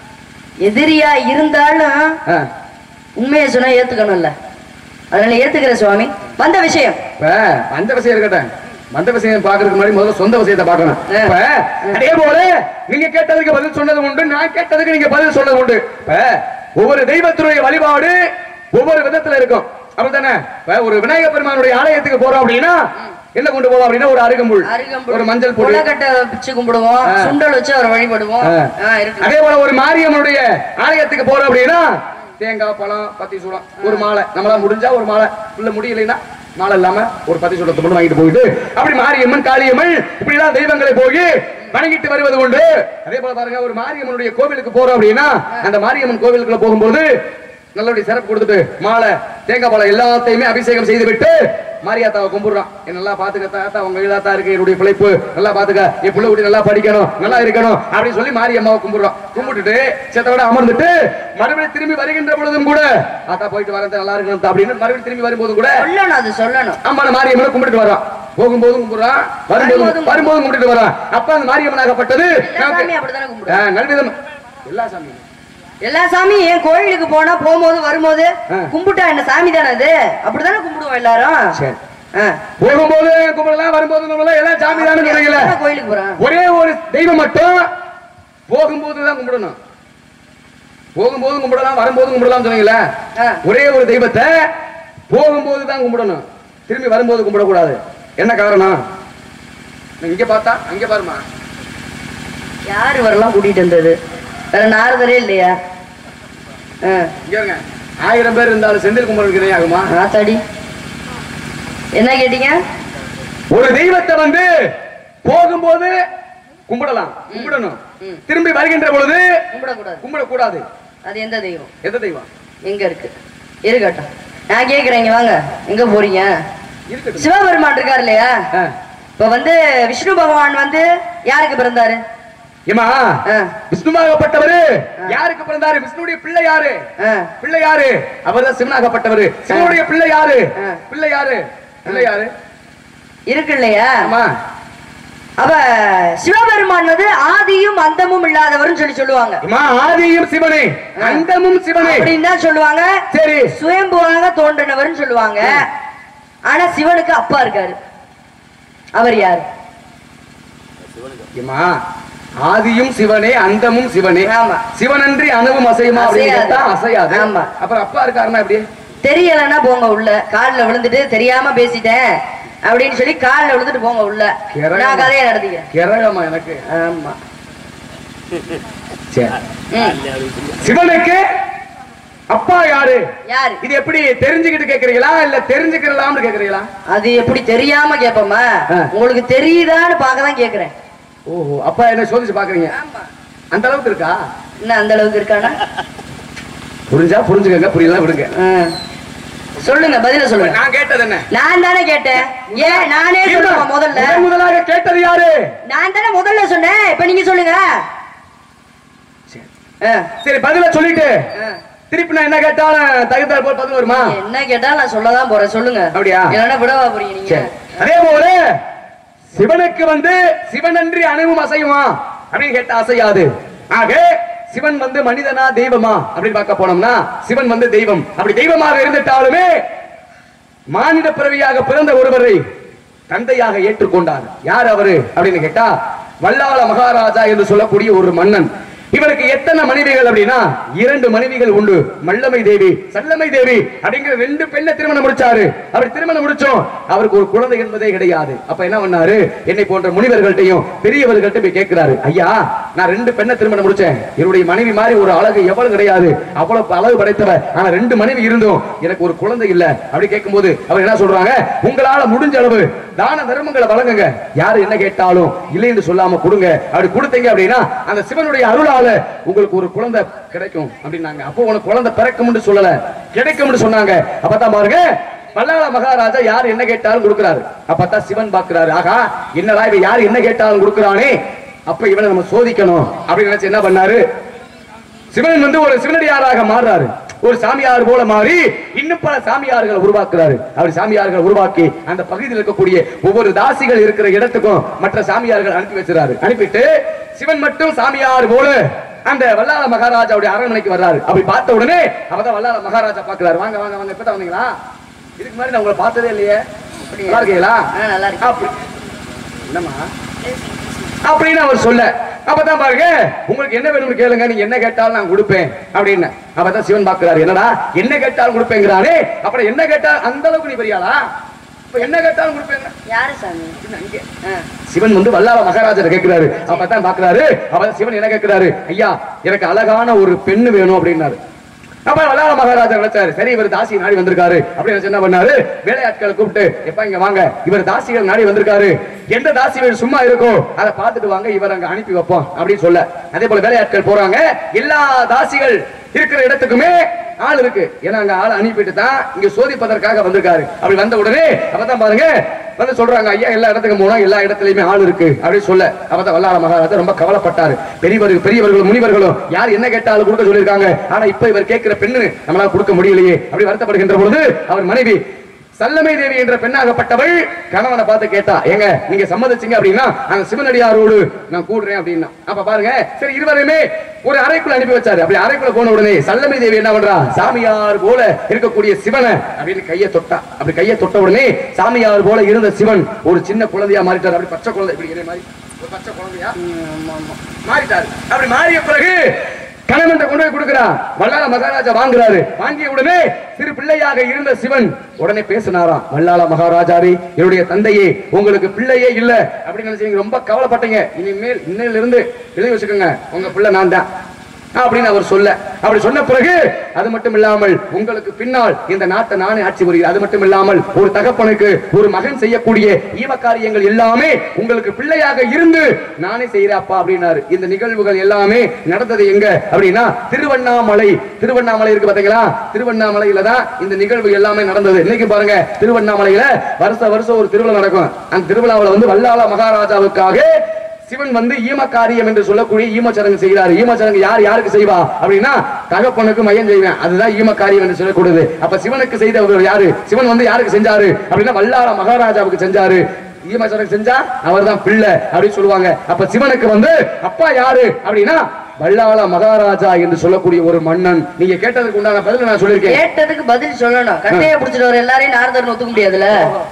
Speaker 1: எதிரியா இருந்தாலும் உண்மையை சொன்னா ஏத்துக்கணும்ல, அதனால ஏத்துக்கிற சுவாமி. வந்த விஷயம்
Speaker 2: வந்த விஷயம் இருக்கட்டும், வந்த விஷயம் பாக்குறதுக்கு முன்னாடி முதல்ல சொந்த விஷயத்தை பார்க்கணும். அதே போல நீங்க கேட்டதுக்கு பதில் சொன்னது உண்டு, நான் கேட்டதுக்கு நீங்க பதில் சொன்னது உண்டு. ஒவ்வொரு தெய்வத்தினுடைய வழிபாடு ஒவ்வொரு விதத்துல இருக்கும். அப்படித்தானே? ஒரு விநாயகர் பெருமானுடைய ஆலயத்துக்கு போறோம் அப்படின்னா என்ன கொண்டு போவோம் அப்படின்னா ஒரு அருகம்புல், ஒரு மஞ்சள் பொடி,
Speaker 1: கட்டை வச்சு கும்பிடுவோம், சுண்டல் வச்சு அவர் வழிபடுவோம்.
Speaker 2: அதே போல ஒரு மாரியம்மனுடைய ஆலயத்துக்கு போறோம் அப்படின்னா தேங்காய், பழம், பத்தி சூடம், ஒரு மாலை, நம்மளா முடிஞ்சா ஒரு மாலை, இல்ல முடியலைன்னா மாலை இல்லாம ஒரு பத்தி சூடத்தை மட்டும் வாங்கிட்டு போயிட்டு அப்படி மாரியம்மன், காளியம்மன் இப்படி எல்லாம் தெய்வங்களை போய் வணங்கிட்டு வருவது உண்டு. அதே போல பாருங்க, ஒரு மாரியம்மனுடைய கோவிலுக்கு போறோம் அப்படின்னா அந்த மாரியம்மன் கோவிலுக்குள்ள போகும்போது நல்லபடி சிறப்பு கொடுத்துட்டு மாலை, தேங்காய், பழம் எல்லாத்தையுமே அபிஷேகம் செய்து விட்டு மாரியாத்தாவை கும்பிடுறான். நல்லா பாத்துக்க தாத்தா, உங்க இல்லாத்தா இருக்கு, என்னுடைய பிழைப்பு நல்லா பாத்துக்க, என் பிள்ளை குட்டி நல்லா படிக்கணும், நல்லா இருக்கணும் அப்படின்னு சொல்லி மாரியம்மாவை கும்பிடுறான். கும்பிட்டுட்டு சேத்தோட அமர்ந்துட்டு மறுபடியும் திரும்பி வருகின்ற பொழுதும் கூட ஆத்தா போயிட்டு வரது நல்லா இருக்கணும் அப்படின்னு மறுபடியும் திரும்பி வரும்போது கூட சொல்லணும். ஆமா, மாரியம்மனை கும்பிட்டு வர்றான். போகும்போதும் கும்பிடுறான், வரும்போதும் கும்பிட்டு வர்றான். அப்ப அந்த மாரியம்மனாகப்பட்டது நல்விதம் எல்லா சாமியும்
Speaker 1: எல்லா சாமியும் என் கோயிலுக்கு போனா போகும்போது வரும்போது கும்பிட்டா என்ன சாமி தானே அது, அப்படித்தானே கும்பிடுவோம் எல்லாரும்.
Speaker 2: போகும்போது கும்பிடலாம், வரும்போது கும்பிடலாம், எல்லாம் சாமி தானே சொல்றீங்களா?
Speaker 1: கோயிலுக்கு போறேன்.
Speaker 2: ஒரே ஒரு தெய்வம் மட்டும் போகும்போதுதான் கும்பிடணும், போகும்போது கும்பிடலாம், வரும்போது கும்பிடலாம் சொன்னீங்களா? ஒரே ஒரு தெய்வத்தை போகும்போது தான் கும்பிடணும், திரும்பி வரும்போது கும்பிடக்கூடாது. என்ன காரணம்? இங்க பார்த்தா அங்க பாருமா,
Speaker 1: யாரு வரலாம் கூட்டிட்டு வந்தது? வேற நாரதரே இல்லையா?
Speaker 2: 1000 பேர் இருந்தாலும் செந்தில் கும்பிடுறது ஆகுமா?
Speaker 1: ஆத்தாடி, என்ன கேட்டீங்க?
Speaker 2: ஒரு தெய்வத்தை வந்து போகும்போது கும்பிடலாம், கும்பிடணும், திரும்பி வருகின்ற பொழுது கும்பிடக்கூடாது.
Speaker 1: அது எந்த தெய்வம்?
Speaker 2: எந்த தெய்வம்
Speaker 1: எங்க இருக்கு? இருக்கட்டும், நான் கேக்குறேன், வாங்க. எங்க போறீங்க? சிவபெருமான் இருக்காரு இல்லையா? இப்ப வந்து விஷ்ணு பகவான் வந்து யாருக்கு பிறந்தாரு?
Speaker 2: விஷ்ணுவாகப்பட்டவரு யாருக்கு பிறந்தாரு? விஷ்ணுடைய பிள்ளை யாரு? பிள்ளை யாரு? அவர்தான் சிவனாகப்பட்டவரு. சிவனுடைய பிள்ளை யாரு? பிள்ளை யாரு? பிள்ளை யாரு
Speaker 1: இருக்கு இல்லையா? அப்ப சிவபெருமான் வந்து ஆதியும் அந்தமும் இல்லாதவர்னு சொல்லுவாங்க.
Speaker 2: ஆதியும் சிவனே, அந்தமும் சிவனே
Speaker 1: அப்படின்னு தான் சொல்லுவாங்க. சரி, சுயம்புவாக தோன்றினவர்னு சொல்லுவாங்க. ஆனா சிவனுக்கு அப்பா இருக்காரு, அவர் யாரு?
Speaker 2: ஆதியும் சிவனே, அந்தமும் சிவனே. சிவனன்றி அணுவும் அசையுமா? அசையாது. அப்புறம் அப்பா இருக்காருன்னா எப்படி?
Speaker 1: தெரியலன்னா போங்க உள்ள. காலில் விழுந்துட்டு தெரியாம பேசிட்டேன் அப்படின்னு சொல்லி காலில் விழுந்துட்டு போங்க உள்ள. நான் கதையை நடத்திக்கிறேன்.
Speaker 2: கிரகமா எனக்கு.
Speaker 1: ஆமா.
Speaker 2: சிவனுக்கு அப்பா யாரு?
Speaker 1: யாரு?
Speaker 2: இது எப்படி தெரிஞ்சுக்கிட்டு கேக்குறீங்களா இல்ல தெரிஞ்சுக்கிறலாம்னு கேக்குறீங்களா?
Speaker 1: அது எப்படி தெரியாம கேப்பமா? உங்களுக்கு தெரியுதான்னு பாக்கதான் கேக்குறேன்.
Speaker 2: ஓஹோ, அப்பா என்ன சோதிச்சு பாக்குறீங்க? அந்த அளவுக்கு இருக்கா?
Speaker 1: என்ன அந்த அளவுக்கு இருக்கானா?
Speaker 2: புரிஞ்சா புரிஞ்சுக்கங்க, புரியல விடுங்க.
Speaker 1: சொல்லுங்க, பதில சொல்லுங்க.
Speaker 2: நான் கேட்டது என்ன?
Speaker 1: நான் தானே கேட்டேன். ஏன் நானே சொல்லுவேன் முதல்ல.
Speaker 2: முதலாக கேட்டது யாரு?
Speaker 1: நான் தானே முதல்ல சொன்னேன். இப்ப நீங்க சொல்லுங்க.
Speaker 2: சரி, பதில சொல்லிட்டு திருப்பி நான் என்ன கேட்டாலும் தகுந்தால் போல் பதில் வருமா?
Speaker 1: என்ன கேட்டாலும் நான் சொல்லதான் போறேன். சொல்லுங்க.
Speaker 2: அப்படியா?
Speaker 1: இல்லைன்னா விடவா போறீங்க நீங்க?
Speaker 2: அதே போல சிவனுக்கு சிவனன்றி அணுவும் அசையுமா அப்படின்னு கேட்டா அசையாது. ஆக சிவன் மனிதனா தெய்வமா அப்படின்னு பார்க்க போனோம்னா சிவன் தெய்வம். அப்படி தெய்வமாக இருந்துட்டாலுமே மானிட பிறவியாக பிறந்த ஒருவரை தந்தையாக ஏற்றுக்கொண்டார். யார் அவரு அப்படின்னு கேட்டா வல்லாள மகாராஜா என்று சொல்லக்கூடிய ஒரு மன்னன். இவருக்கு எத்தனை மனைவிகள் அப்படின்னா 2 மனைவிகள் உண்டு. மல்லமை தேவி, சல்லமை தேவி அப்படிங்கிற 2 பெண்ணை திருமணம் முடிச்சாரு. அவர் திருமணம் முடிச்சோம், அவருக்கு ஒரு குழந்தை என்பதே கிடையாது. அப்ப என்ன பண்ணாரு? என்னை போன்ற முனிவர்கள்ட்டையும் பெரியவர்கள்ட்ட போய் கேட்கிறாரு, ஐயா நான் 2 பெண்ணை திருமணம் முடிச்சேன், என்னுடைய மனைவி மாதிரி ஒரு அழகு எவ்வளவு கிடையாது, அவ்வளவு அழகு படைத்தவர், ஆனா 2 மனைவி இருந்தும் எனக்கு ஒரு குழந்தை இல்ல அப்படி கேட்கும்போது அவர் என்ன சொல்றாங்க? உங்களால முடிஞ்ச அளவு தான தர்மங்களை வழங்குங்க, யாரு என்ன கேட்டாலும் இல்லை என்று சொல்லாம கொடுங்க. அப்படி கொடுத்தீங்க அப்படின்னா அந்த சிவனுடைய அருளால உங்களுக்கு ஒரு குழந்தை கிடைக்கும் அப்படின்னாங்க. அப்போ உனக்கு குழந்தை பிறக்கும்னு சொல்லல, கிடைக்கும்னு சொன்னாங்க. அப்பதான் பாருங்க, வல்லாள மகாராஜா யார் என்ன கேட்டாலும் கொடுக்கிறாரு. அப்பதான் சிவன் பாக்குறாரு, ஆகா என்னடா இவன் யார் என்ன கேட்டாலும் கொடுக்கிறானே, அப்ப இவனை நம்ம சோதிக்கணும் அப்படின்னு நினைச்சு என்ன பண்ணாரு? சிவன் ஒரு சிவனடியாராக மாறுறாரு. ஒரு சாமியார் போல மாறி இன்னும் பல சாமியார்களை உருவாக்குறாரு. அவர் சாமியார்களை உருவாக்கி அந்த பகுதியில் இருக்கக்கூடிய ஒவ்வொரு தாசிகள் இருக்கிற இடத்துக்கும் மற்ற சாமியார்கள் அனுப்பி வச்சிருக்காரு. அனுப்பிட்டு சிவன் மட்டும் சாமியார் போல அந்த வல்லாள மகாராஜாவுடைய அரண்மனைக்கு வர்றாரு. அப்படி பார்த்த உடனே அப்பதான் வல்லாள மகாராஜா பாக்குறாரு, வாங்க வாங்க வாங்க, இப்பதான் வந்தீங்களா? இதுக்கு மாதிரி நான் உங்களை பார்த்ததே இல்லையே, நல்லா இருக்கீங்களா? நல்லா இருக்கு. என்னமா அப்படின்னு அவர் சொல்ல, அப்பதான் பாருங்க, உங்களுக்கு என்ன வேணும்னு கேளுங்க, நீங்க என்ன கேட்டாலும் நான் கொடுப்பேன் அப்படின்னு. அப்பதான் சிவன் பாக்குறாரு, என்னடா என்ன கேட்டாலும் கொடுப்பேங்கிறானே, அப்புறம் என்ன கேட்டா அந்த அளவுக்கு நீ பெரியாளா? என்ன கேட்டாலும் கொடுப்பேங்க. யாரு சாமி? சிவன் வல்லாள மகாராஜா கேட்கிறாரு. அப்பதான் பாக்குறாரு, அப்பதான் சிவன் என்ன கேட்கிறாரு, ஐயா எனக்கு அழகான ஒரு பெண்ணு வேணும் அப்படின்னாரு. அப்ப வல்லாள மகாராஜா நினைச்சாரு, சரி இவர் தாசி நாடி வந்திருக்காரு அப்படின்னு என்ன பண்ணாரு, வேலையாட்களை கூப்பிட்டு, எப்ப இங்க வாங்க, இவர் தாசிகள் நாடி வந்திருக்காரு, எந்த தாசி வீடு சும்மா இருக்கோ அதை பார்த்துட்டு வாங்க, இவர் அங்க அனுப்பி வைப்போம் அப்படின்னு சொல்ல, அதே போல வேலையாட்கள் போறாங்க. எல்லா தாசிகள் இருக்கிற இடத்துக்குமே ஆள் இருக்கு. ஏன்னா அங்க ஆள் அனுப்பிட்டு தான் இங்க சோதிப்பதற்காக வந்திருக்காரு. அப்படி வந்த உடனே அப்பதான் பாருங்க சொல்றாங்க, ஐயா எல்லா இடத்துக்கும் போனா எல்லா இடத்துலயுமே ஆள் இருக்கு அப்படின்னு சொல்ல, அப்பதான் வல்லாள மகாராஜா ரொம்ப கவலைப்பட்டாரு. பெரியவர்களும் முனிவர்களும் யார் என்ன கேட்டாலும் கொடுக்க சொல்லியிருக்காங்க, ஆனா இப்ப இவர் கேட்கிற பெண்ணு நம்மளால கொடுக்க முடியலையே அப்படி வருத்தப்படுகின்ற பொழுது அவர் மனைவி சல்லமை தேவி என்ற பெண்ணாகப்பட்டவள் கணவனை பார்த்து கேட்டா, ஏங்க நீங்க சம்மதிச்சீங்க அப்படின்னா அந்த சிவனடியாரோடு நான் கூடுறேன் அப்படின்னா. அப்ப பாருங்க, சரி இருவரையுமே ஒரு அறைக்குள்ள அனுப்பி வச்சாரு. அப்படி அறைக்குள்ள போன உடனே சல்லமை தேவி என்ன பண்றா, சாமியார் போல இருக்கக்கூடிய சிவனை அப்படின்னு கையை தொட்டா. அப்படி கையை தொட்ட உடனே சாமியார் போல இருந்த சிவன் ஒரு சின்ன குழந்தையா மாறிட்டார். அப்படி பச்சை குழந்தை இப்படி மாதிரி ஒரு பச்சை குழந்தையா மாறிட்டாரு. அப்படி மாறிய பிறகு கணவன் கொண்டு போய் கொடுக்கிறார். வல்லாள மகாராஜா வாங்குறாரு. வாங்கிய உடனே சிறு பிள்ளையாக இருந்த சிவன் உடனே பேசினாராம், வல்லாள மகாராஜாவே, என்னுடைய தந்தையே உங்களுக்கு பிள்ளையே இல்ல அப்படின்னு நினைச்சீங்க, ரொம்ப கவலைப்பட்டீங்க, இனிமேல் இன்னிலிருந்து எழுதி வச்சுக்கோங்க, உங்க பிள்ளை நான் தான் அப்படின்னு அவர் சொல்ல. அப்படி சொன்ன பிறகு அது மட்டும் இல்லாமல் உங்களுக்கு பின்னால் இந்த நாட்டை நானே ஆட்சி புரிகிறேன். அது மட்டும் இல்லாமல் ஒரு தகப்பனுக்கு ஒரு மகன் செய்யக்கூடிய ஈவக்காரியங்கள் எல்லாமே உங்களுக்கு பிள்ளையாக இருந்து நானே செய்யறப்பா அப்படின்னாரு. இந்த நிகழ்வுகள் எல்லாமே நடந்தது எங்க அப்படின்னா திருவண்ணாமலை. திருவண்ணாமலை இருக்கு பாத்தீங்களா, திருவண்ணாமலையில தான் இந்த நிகழ்வு எல்லாமே நடந்தது. இன்னைக்கு பாருங்க, திருவண்ணாமலையில வருஷம் ஒரு திருவிழா நடக்கும். அந்த திருவிழாவில் வல்லாள மகாராஜாவுக்காக சிவன் ஈமக்காரியம் என்று சொல்லக்கூடிய ஈமச்சடங்கு செய்கிறார். ஈமச்சடங்கு யாருக்கு செய்வா அப்படின்னா தகப்பனுக்கு மையம் செய்வேன், அதுதான் ஈமக்காரியம் என்று சொல்லக்கூடியது. அப்ப சிவனுக்கு செய்தவர் யாரு? சிவன் யாருக்கு செஞ்சாரு அப்படின்னா வல்லாள மகாராஜாவுக்கு செஞ்சாரு. ஈமச்சடங்கு செஞ்சா அவர் தான் பிள்ளை அப்படின்னு சொல்லுவாங்க. அப்ப சிவனுக்கு அப்பா யாரு அப்படின்னா வல்லாள மகாராஜா என்று சொல்லக்கூடிய ஒரு மன்னன். நீங்க கேட்டதுக்கு உண்டான பதில் நான் சொல்லியிருக்கேன்.
Speaker 1: கேட்டதுக்கு பதில் சொல்லணும். கட்டையை பிடிச்சிட்டு வர எல்லாரையும் நாரதர்னு ஒத்துக்க முடியாதுல.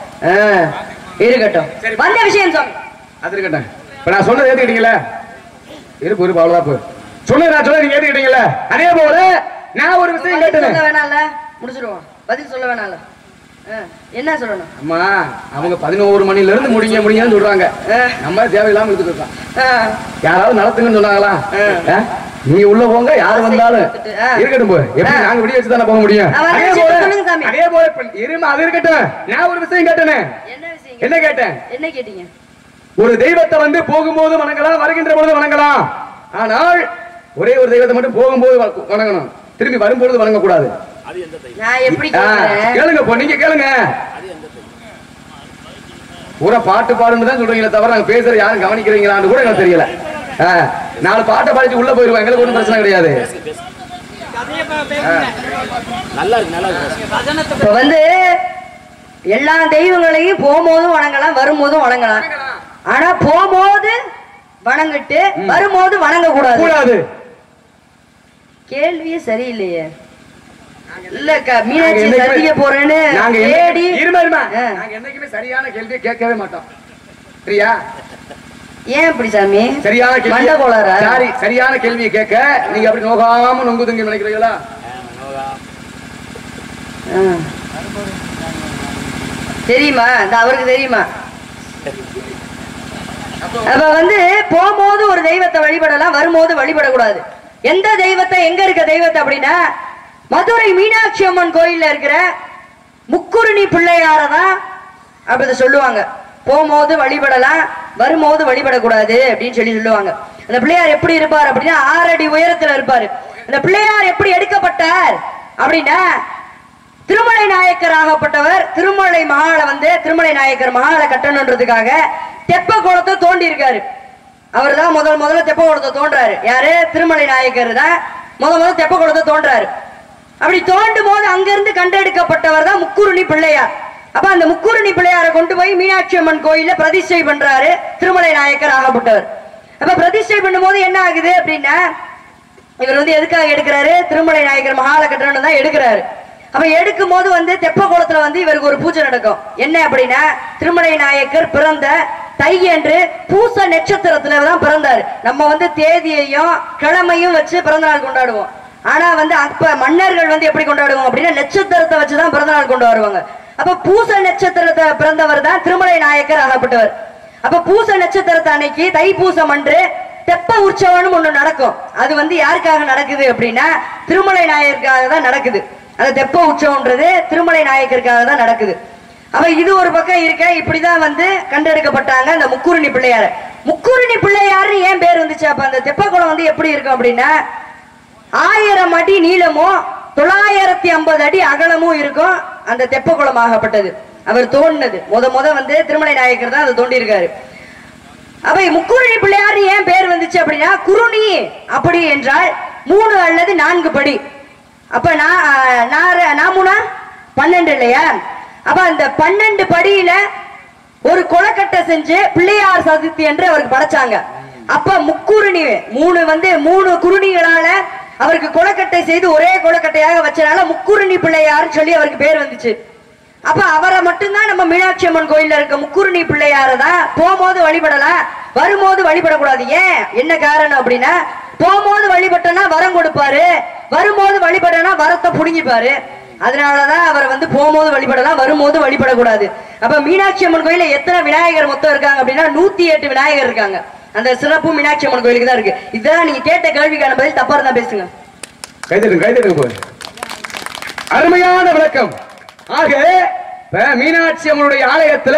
Speaker 1: இருக்கட்டும், வந்த விஷயம் சொல்லு. அது இருக்கட்டும். இப்ப நான் சொன்னது ஏத்துக்கிட்டீங்களா? இருப்பு அவ்வளவுதான் சொன்னது நான் சொன்ன நீங்க ஏத்துக்கிட்டீங்களா? அதே போல நான் ஒரு விஷயம் கேட்டேன். வேணாம்ல, முடிச்சிருவோம். பதில் சொல்ல வேணாம்ல. என்ன சொல்லணும்?
Speaker 2: அம்மா அவங்க 11 மணில இருந்து முடிங்கன்னு சொல்றாங்க. நம்ம தேவையில்லாம எடுத்துட்டு இருக்கோம். யாராவது நடத்துங்கன்னு சொன்னாங்களா? நீங்க உள்ள போங்க, யாரு வந்தாலும் இருக்கட்டும். போய் எப்படி நாங்க விடிய வச்சு தானே போக முடியும்? அதே போல இருமா, அது இருக்கட்டும். நான் ஒரு விஷயம் கேட்டேன். என்ன கேட்டேன்? என்ன கேட்டீங்க? ஒரு தெய்வத்தை வந்து போகும்போது வணங்கலாம், வருகின்ற பொழுது வணங்கலாம். ஆனால் ஒரே ஒரு தெய்வத்தை மட்டும் போகும்போது வணங்கணும், திரும்பி வரும்போது வணங்க கூடாது. கேளுங்க போ, நீங்க கேளுங்க. பூரா பாட்டு பாடுன்னு தான் சொல்றீங்களே தவிர நாங்க பேசுற யாரும் கவனிக்கிறீங்களான்னு கூட எனக்கு தெரியல. 4 பாட்டை பாடிச்சு உள்ள போயிருவோம், எங்களுக்கு ஒன்றும் பிரச்சனை கிடையாது.
Speaker 1: இப்ப வந்து எல்லா தெய்வங்களையும் போகும்போதும் வணங்கலாம், வரும்போதும் வணங்கலாம். ஆனா போகும்போது வணங்கிட்டு வரும்போது வணங்க கூடாது. கேள்வியே சரியில்லையே. இல்லக்கா, மீனாட்சி சந்திக்க போறேன்னு
Speaker 2: என்னைக்குமே சரியான கேள்வியை கேட்கவே மாட்டோம். சரியா?
Speaker 1: ஏன் இப்படி சாமி?
Speaker 2: சரியான கேள்வி, சரியான கேள்வியை கேட்க நீங்க அப்படி நோகாம நொங்குதுங்க நினைக்கிறீங்களா?
Speaker 1: தெரியுமா? இந்த அவருக்கு தெரியுமா? அப்ப வந்து போகும்போது ஒரு தெய்வத்தை வழிபடலாம், வரும்போது வழிபடக்கூடாது. எந்த தெய்வத்தை, எங்க இருக்க தெய்வத்தை அப்படின்னா மதுரை மீனாட்சி அம்மன் கோயில்ல இருக்கிற முக்குருணி பிள்ளையாரதான் அப்படி சொல்லுவாங்க. போகும்போது வழிபடலாம், வரும்போது வழிபடக்கூடாது அப்படின்னு சொல்லுவாங்க. அந்த பிள்ளையார் எப்படி இருப்பார் அப்படின்னா 6 அடி உயரத்துல இருப்பாரு. அந்த பிள்ளையார் எப்படி எடுக்கப்பட்டார் அப்படின்னா திருமலை நாயக்கர் ஆகப்பட்டவர் திருமலை மகாலை வந்து திருமலை நாயக்கர் மகாலை கட்டணுன்றதுக்காக தெப்ப குளத்தை தோண்டி இருக்காரு. அவர் தான் முதல்ல தெப்ப குளத்தை தோன்றாரு. யாரு? திருமலை நாயக்கர் தான் முதல்ல தெப்ப குளத்தை தோன்றாரு. அப்படி தோண்டும் போது அங்கிருந்து கண்டெடுக்கப்பட்டவர் தான் முக்குருணி பிள்ளையார். அப்ப அந்த முக்குருணி பிள்ளையாரை கொண்டு போய் மீனாட்சி அம்மன் கோயில்ல பிரதிஷ்டை பண்றாரு திருமலை நாயக்கர் ஆகப்பட்டவர். அப்ப பிரதிஷ்டை பண்ணும் போது என்ன ஆகுது அப்படின்னா இவர் வந்து எதுக்காக எடுக்கிறாரு? திருமலை நாயக்கர் மகாலை கட்டணும்னு தான் எடுக்கிறாரு. அப்ப எடுக்கும் போது வந்து தெப்ப குளத்துல வந்து இவருக்கு ஒரு பூஜை நடக்கும். என்ன அப்படின்னா திருமலை நாயக்கர் பிறந்த தை என்று பூச நட்சத்திரத்துலதான் பிறந்தாரு. நம்ம வந்து தேதியையும் கிழமையும் வச்சு பிறந்த நாள் கொண்டாடுவோம். ஆனா வந்து அப்ப மன்னர்கள் வந்து எப்படி கொண்டாடுவோம் அப்படின்னா நட்சத்திரத்தை வச்சுதான் பிறந்த நாள் கொண்டாடுவாங்க. அப்ப பூச நட்சத்திரத்தை பிறந்தவர் தான் திருமலை நாயக்கர் ஆகப்பட்டவர். அப்ப பூச நட்சத்திரத்தை அன்னைக்கு தைப்பூசம் அன்று தெப்ப உற்சவம் ஒண்ணு நடக்கும். அது வந்து யாருக்காக நடக்குது அப்படின்னா திருமலை நாயக்கருக்காக தான் நடக்குது. அந்த தெப்ப உற்சவம்ன்றது திருமலை நாயக்கருக்காக தான் நடக்குது. அப்ப இது ஒரு பக்கம் இருக்க, இப்படிதான் வந்து கண்டெடுக்கப்பட்டாங்க அந்த முக்குருணி பிள்ளையார. முக்குருணி பிள்ளையாரு ஏன் பேர் வந்துச்சு? அப்ப அந்த தெப்ப குளம் வந்து எப்படி இருக்கும் அப்படின்னா 1000 அடி நீளமும் 950 அடி அகலமும் இருக்கும். அந்த தெப்ப குளம் ஆகப்பட்டது அவர் தோண்டினது முத வந்து திருமலை நாயக்கர் தான் அதை தோண்டி இருக்காரு. அப்ப முக்குருணி பிள்ளையார் ஏன் பேர் வந்துச்சு அப்படின்னா குருணி அப்படி என்றால் 3 அல்லது 4 படி. அப்ப நான் 12 இல்லையா? அப்ப அந்த 12 படியில ஒரு கொலக்கட்டை செஞ்சு பிள்ளையார் சதுர்த்தி என்று அவருக்கு படைச்சாங்க. அப்ப முக்குருணி 3 குருணிகளால அவருக்கு கொலக்கட்டை செய்து ஒரே கொலக்கட்டையாக வச்சனால முக்குருணி பிள்ளையார் சொல்லி அவருக்கு பேர் வந்துச்சு. அப்ப அவரை மட்டும்தான் நம்ம மீனாட்சி அம்மன் கோயில்ல இருக்க முக்குருணி பிள்ளையார தான் போகும்போது வழிபடலாம், வரும்போது வழிபடக்கூடாது. ஏன்? என்ன காரணம் அப்படின்னா போகும்போது வழிபட்டனா வரம் கொடுப்பாரு, வரும்போது வழிபடனா வரத்தை புடுங்கிப்பாரு. அதனாலதான் அவர் வந்து போகும்போது வழிபடலாம், வரும்போது வழிபடக்கூடாது. அப்ப மீனாட்சி அம்மன் கோயில எத்தனை விநாயகர் மொத்தம் இருக்காங்க அப்படின்னா 108 விநாயகர் இருக்காங்க. அந்த சிறப்பு மீனாட்சி அம்மன் கோயிலுக்கு தான் இருக்கு. இதுதான் நீங்க கேட்ட கேள்விக்கான பதில். தப்பா இருந்தா பேசுங்க.
Speaker 2: கைதட்டுங்க போய். அருமையான விளக்கம். ஆக மீனாட்சி அம்மனுடைய ஆலயத்துல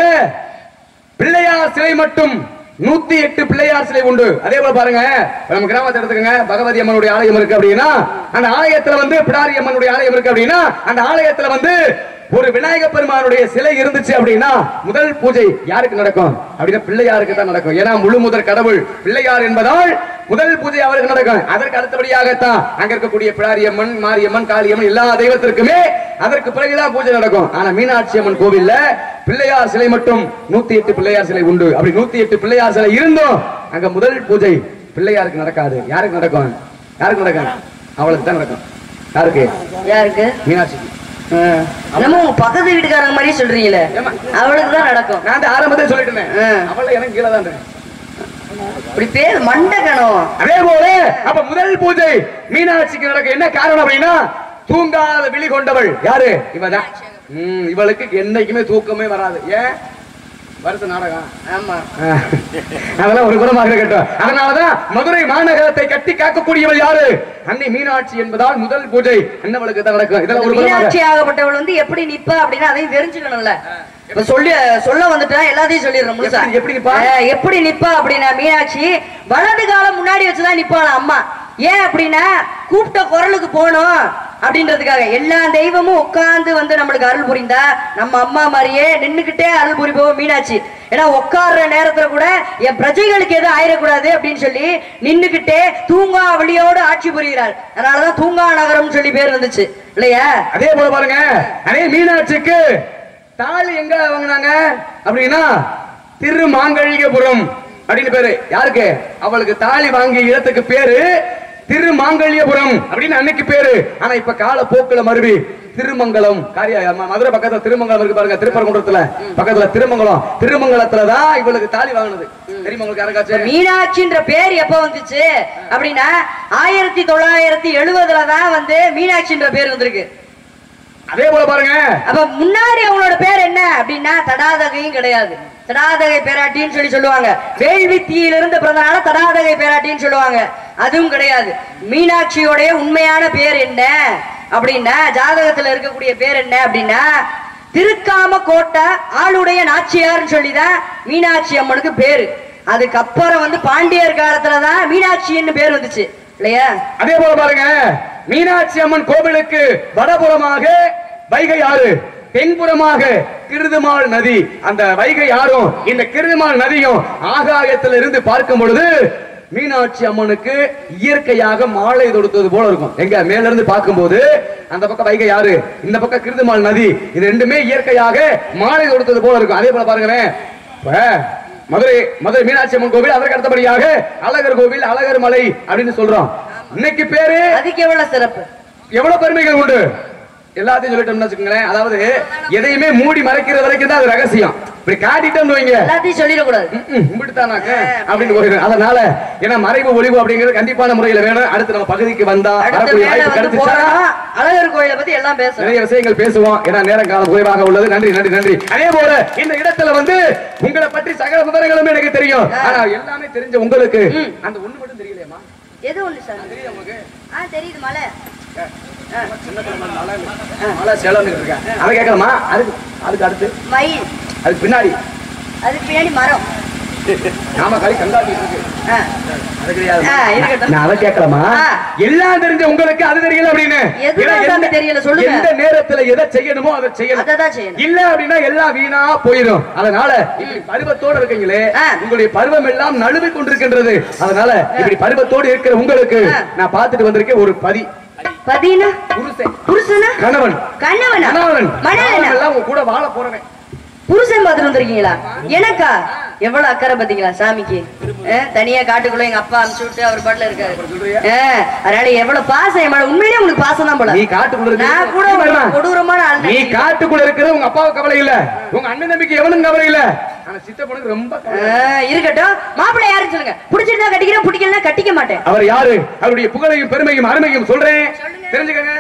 Speaker 2: பிள்ளையார் சிலை மட்டும் 108 பிள்ளையார் சிலை உண்டு. அதே போல பாருங்க, நம்ம கிராமத்தை எடுத்துக்கங்க, பகவதி அம்மனுடைய ஆலயம் இருக்கு அப்படின்னா அந்த ஆலயத்துல வந்து பிடாரி அம்மனுடைய ஆலயம் இருக்கு அப்படின்னா அந்த ஆலயத்துல வந்து ஒரு விநாயகர் பெருமானுடைய சிலை இருந்துச்சு அப்படின்னா முதல் பூஜை யாருக்கு நடக்கும் அப்படின்னா பிள்ளையாருக்கு தான் நடக்கும். ஏன்னா முழு முதற் கடவுள் பிள்ளையார் என்பதால் முதல் பூஜை அவருக்கு நடக்கும். அதற்கு அடுத்தபடியாகத்தான் அங்க இருக்கக்கூடிய பிடாரியம்மன், மாரியம்மன், காளியம்மன் எல்லா தெய்வத்திற்குமே அதற்கு பிறகுதான் பூஜை நடக்கும். ஆனா மீனாட்சி அம்மன் கோவில்ல பிள்ளையார் சிலை மட்டும் 108 பிள்ளையார் சிலை உண்டு. அப்படி 108 பிள்ளையார் சிலை இருந்தும் அங்க முதல் பூஜை பிள்ளையாருக்கு நடக்காது. யாருக்கு நடக்கும்? யாருக்கு நடக்கும்? அவளுக்கு தான் நடக்கும். யாருக்கு? மீனாட்சிக்கு.
Speaker 1: பக்கத்து வீட்டுக்காரங்க மாதிரி சொல்றீங்களே, அவளுக்கு தான் நடக்கும்.
Speaker 2: நான் ஆரம்பத்தை சொல்லிட்டேன், அவள எனக்கு கீழே தான்
Speaker 1: இப்படி பேர் மண்டகணும்.
Speaker 2: அதே போல அப்ப முதல் பூஜை மீனாட்சிக்கு நடக்கும். என்ன காரணம் அப்படின்னா தூங்காத விழி கொண்டவள் யாரு? இவதான். இவளுக்கு என்னைக்குமே தூக்கமே வராது. ஏன்? வருஷ நாடகம்.
Speaker 1: ஆமா,
Speaker 2: அதெல்லாம் ஒரு குணமாக இருக்கட்டும். அதனாலதான் மதுரை மாநகரத்தை கட்டி காக்கக்கூடியவள் யாரு? அன்னை மீனாட்சி என்பதால் முதல் பூஜை அன்னவளுக்கு தான் நடக்கும். இதெல்லாம் ஒரு
Speaker 1: மீனாட்சி ஆகப்பட்டவள் வந்து எப்படி நிப்பா அப்படின்னா அதையும் தெரிஞ்சுக்கணும்ல. இப்ப சொல்ல வந்துட்டா எல்லாத்தையும் சொல்லிடுறோம் முழுசா. எப்படி நிப்பா அப்படின்னா மீனாட்சி வலது காலம் முன்னாடி வச்சுதான் நிப்பாளா அம்மா. ஏன் அப்படின்னா கூப்பிட்ட குரலுக்கு போனோம் அப்படின்றதுக்காக. எல்லா தெய்வமும் உட்கார்ந்து வந்து நம்மளுக்கு அருள் புரிந்தா நம்ம அம்மா மாதிரியே நின்னுக்கிட்டே அருள் புரிப்போம் மீனாட்சி. ஏன்னா உட்கார்ற நேரத்துல கூட என் பிரஜைகளுக்கு எதுவும் ஆயிடக்கூடாது அப்படின்னு சொல்லி நின்னுக்கிட்டே தூங்கா வழியோடு ஆட்சி புரிகிறாள். அதனாலதான் தூங்கா நகரம் சொல்லி பேர் வந்துச்சு இல்லையா?
Speaker 2: அதே போல பாருங்க, அதே மீனாட்சிக்கு தாலி எங்க வாங்கினாங்க அப்படின்னா திருமாங்கல்யபுரம் அப்படின்னு பேரு. யாருக்கு? அவளுக்கு தாலி வாங்கிய இடத்துக்கு பேரு திருமாங்கல்யபுரம் அப்படின்னு அன்னைக்கு பேரு. ஆனா இப்ப கால போக்குல மருவி திருமங்கலம் மதுரை பக்கத்துல திருமங்கலம் இருக்கு பாருங்க. திருப்பரங்குன்றத்துல பக்கத்துல திருமங்கலத்துலதான் இவளுக்கு தாலி வாங்கினது. தெரியுமா உங்களுக்கு யாருக்காச்சும்?
Speaker 1: மீனாட்சின்ற பேர் எப்ப வந்துச்சு அப்படின்னா 1970 தான் வந்து மீனாட்சின்ற பேர் வந்திருக்கு.
Speaker 2: அதே போல பாருங்க,
Speaker 1: அப்ப முன்னாடி அவங்களோட பேர் என்ன அப்படின்னா தடாதகையும் கிடையாது. தடாதகை பேராட்டின்னு சொல்லி சொல்லுவாங்க. வேள்வி தீயிலிருந்து பிறந்தனால தடாதகை பேராட்டின்னு சொல்லுவாங்க. அதுவும் கிடையாது. மீனாட்சியோடைய உண்மையான பேர் என்ன அப்படின்னா, ஜாதகத்துல இருக்கக்கூடிய பேர் என்ன அப்படின்னா திருக்காம கோட்டை ஆளுடைய நாச்சியார்னு சொல்லிதான் மீனாட்சி அம்மனுக்கு பேரு. அதுக்கப்புறம் வந்து பாண்டியர் காலத்துலதான் மீனாட்சின்னு பேர் வந்துச்சு இல்லையா?
Speaker 2: அதே போல பாருங்க, மீனாட்சி அம்மன் கோவிலுக்கு வடபுறமாக வைகை ஆறு, தென்புறமாக கிருதுமால் நதி. அந்த வைகை ஆறும் இந்த கிருதுமால் நதியும் ஆகாயத்தில் இருந்து பார்க்கும் பொழுது மீனாட்சி அம்மனுக்கு இயற்கையாக மாலை தொடுத்தது போல இருக்கும். எங்க மேல இருந்து பார்க்கும்போது அந்த பக்கம் வைகை ஆறு, இந்த பக்கம் கிருதுமால் நதி, இது ரெண்டுமே இயற்கையாக மாலை தொடுத்தது போல இருக்கும். அதே போல பாருங்களேன், மதுரை மீனாட்சி அம்மன் கோவில், அதற்கு அடுத்தபடியாக அழகர் கோவில், அழகர் மலை அப்படின்னு சொல்றோம். இன்னைக்கு பேரு
Speaker 1: அதுக்கு எவ்வளவு சிறப்பு, எவ்வளவு
Speaker 2: பெருமைகள் உண்டு எல்லாத்தையும் சொல்லிட்டோம்னு வச்சுக்கோங்களேன். அதாவது எதையுமே மூடி மறைக்கிற வரைக்கும் தான் அது ரகசியம். இப்படி காட்டிட்டோம்னு வைங்க,
Speaker 1: எல்லாத்தையும் சொல்லிடக்கூடாது.
Speaker 2: இப்படித்தானாக்க அப்படின்னு போயிடும். அதனால ஏன்னா மறைவு ஒளிவு அப்படிங்கிறது கண்டிப்பான முறையில வேணும். அடுத்து நம்ம பகுதிக்கு வந்தா
Speaker 1: அழகர் கோயிலை பத்தி எல்லாம் பேசுவோம்,
Speaker 2: நிறைய விஷயங்கள் பேசுவோம். ஏன்னா நேரம் காலம் குறைவாக உள்ளது. நன்றி நன்றி நன்றி. அதே போல இந்த இடத்துல வந்து உங்களை பற்றி சகல விவரங்களும் எனக்கு தெரியும். ஆனா எல்லாமே தெரிஞ்ச உங்களுக்கு அந்த ஒண்ணு மட்டும் தெரியலையம்மா.
Speaker 1: எது ஒண்ணு சார் தெரியுது உங்களுக்கு? தெரியுது, மலை
Speaker 2: மலை சேலம்னு இருக்கேன். அதை கேட்கலாமா? அதுக்கு அடுத்து
Speaker 1: மயில்,
Speaker 2: அதுக்கு பின்னாடி
Speaker 1: மரம்,
Speaker 2: நாம கறி கண்டாட்டி இருக்கு. நான் அதை கேட்கலாமா? எல்லாம் தெரிஞ்ச உங்களுக்கு அது தெரியல அப்படின்னு
Speaker 1: தெரியல சொல்லுங்க.
Speaker 2: எந்த நேரத்துல எதை செய்யணுமோ அதை செய்யணும். இல்ல அப்படின்னா எல்லாம் வீணா போயிடும். அதனால இப்படி பருவத்தோடு இருக்கீங்களே, உங்களுடைய பருவம் எல்லாம் நழுவி கொண்டிருக்கின்றது. அதனால இப்படி பருவத்தோடு இருக்கிற உங்களுக்கு நான் பார்த்துட்டு வந்திருக்கேன் ஒரு பதினா புருஷனா கணவன் கூட வாழ போறவன்
Speaker 1: புருஷன் பார்த்துட்டு வந்திருக்கீங்களா? எனக்கா எவ்வளவு அக்கறை பாத்தீங்களா சாமிக்கு. தனியா காட்டுக்குள்ள எங்க அப்பா அனுப்பிச்சு விட்டு அவர் பாட்டுல இருக்காரு. அதனால எவ்வளவு பாசம் என் மேல. உண்மையிலேயே உங்களுக்கு பாசம் தான் போல.
Speaker 2: நீ காட்டுக்குள்ள
Speaker 1: நான் கூட கொடூரமான ஆள்.
Speaker 2: நீ காட்டுக்குள்ள இருக்கிற உங்க அப்பாவுக்கு கவலை இல்ல, உங்க அண்ணன் தம்பிக்கு எவனும் கவலை இல்ல. ஆனா சித்தப்பனுக்கு ரொம்ப
Speaker 1: இருக்கட்டும். மாப்பிள்ளை யாருன்னு சொல்லுங்க. பிடிச்சிருந்தா கட்டிக்கிறேன், பிடிக்கலன்னா கட்டிக்க மாட்டேன்.
Speaker 2: அவர் யாரு? அவருடைய புகழையும் பெருமையும் அருமையும் சொல்றேன், தெரிஞ்சுக்கங்க.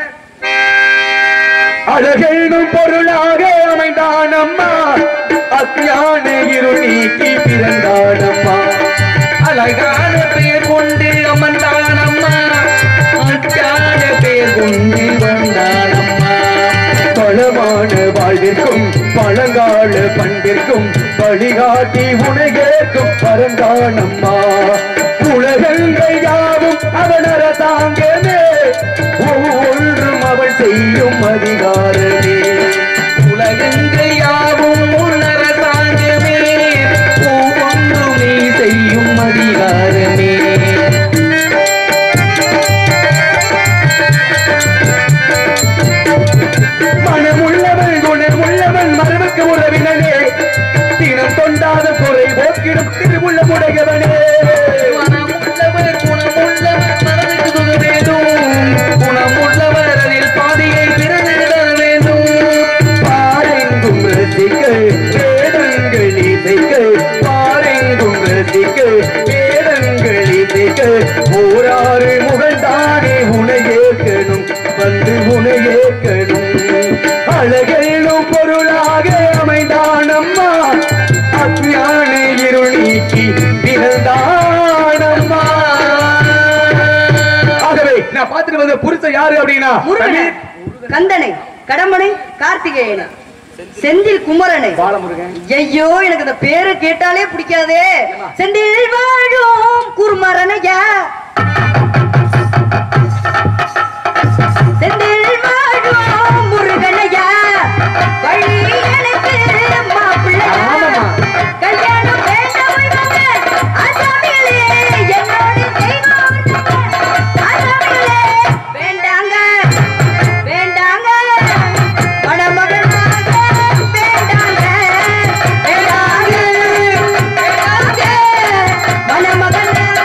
Speaker 2: அழகேனும் பொருளாக அமைந்தானம்மா, அஞ்ஞான இருள் நீக்கி பிறந்தானம்மா. அழகான பெயர் கொண்டு அமர்ந்தானம்மா, அஞ்ஞான பெயர் கொண்டு வந்தானம்மா. பலமான வாழ்விற்கும் பழங்கால பண்பிற்கும் வழிகாட்டி உலகேற்கும் பரந்தானம்மா. உலகங்கள் யாவும் அவனர தாங்கமே, ஒவ்வொன்றும் அவள் செய்யும் அதிகாரமே. உலகங்கள் யாவும் உணர தாங்கமே, ஒவ்வொன்றும் நீ செய்யும் அதிகாரமே. மனமுள்ளவன் குணமுள்ளவன் மரபுக்கு உறவினே, தினம் தொண்டாத குறை போக்கிடும் திருவுள்ள முடையவனே. மனமுள்ளவர் குணமுள்ளவர் மனதுக்கு துணை வேண்டும், குணமுள்ளவர் அதில் பாதியை பிறந்திட வேண்டும். பாரெங்கும் ரசிக்க வேதங்கள் இசைக்க, பாரெங்கும் ரசிக்க வேதங்கள் இசைக்க, ஓராறு முகழ்ந்தானே உனையேற்கணும் வந்து உனை ஏற்கணும் அழகெல்லும் பொருளாக அமைந்தானம்மா அஞ்ஞான இருள் நீக்கி பிறந்தானம்மா. ஆகவே நான் பார்த்துட்டு வந்த புருஷன் யாரு அப்படின்னா
Speaker 1: கந்தனை, கடம்பனை, கார்த்திகேயனை, செந்தில் குமரனை. ஐயோ எனக்கு இந்த பேரை கேட்டாலே பிடிக்காதே. செந்தில் வாழும் குமரனையா, செந்தில் வாழும் முருகனையா, வழி எனக்கு மாப்பிள்ளையா, கல்யாணம் வேண்டாம் ஆசாமிகளே, என்னோடு ஆசாமிகளே வேண்டாங்க வேண்டாங்க மணமகனாக வேண்டாங்க வேண்டாங்க வேண்டாங்க மணமகனாக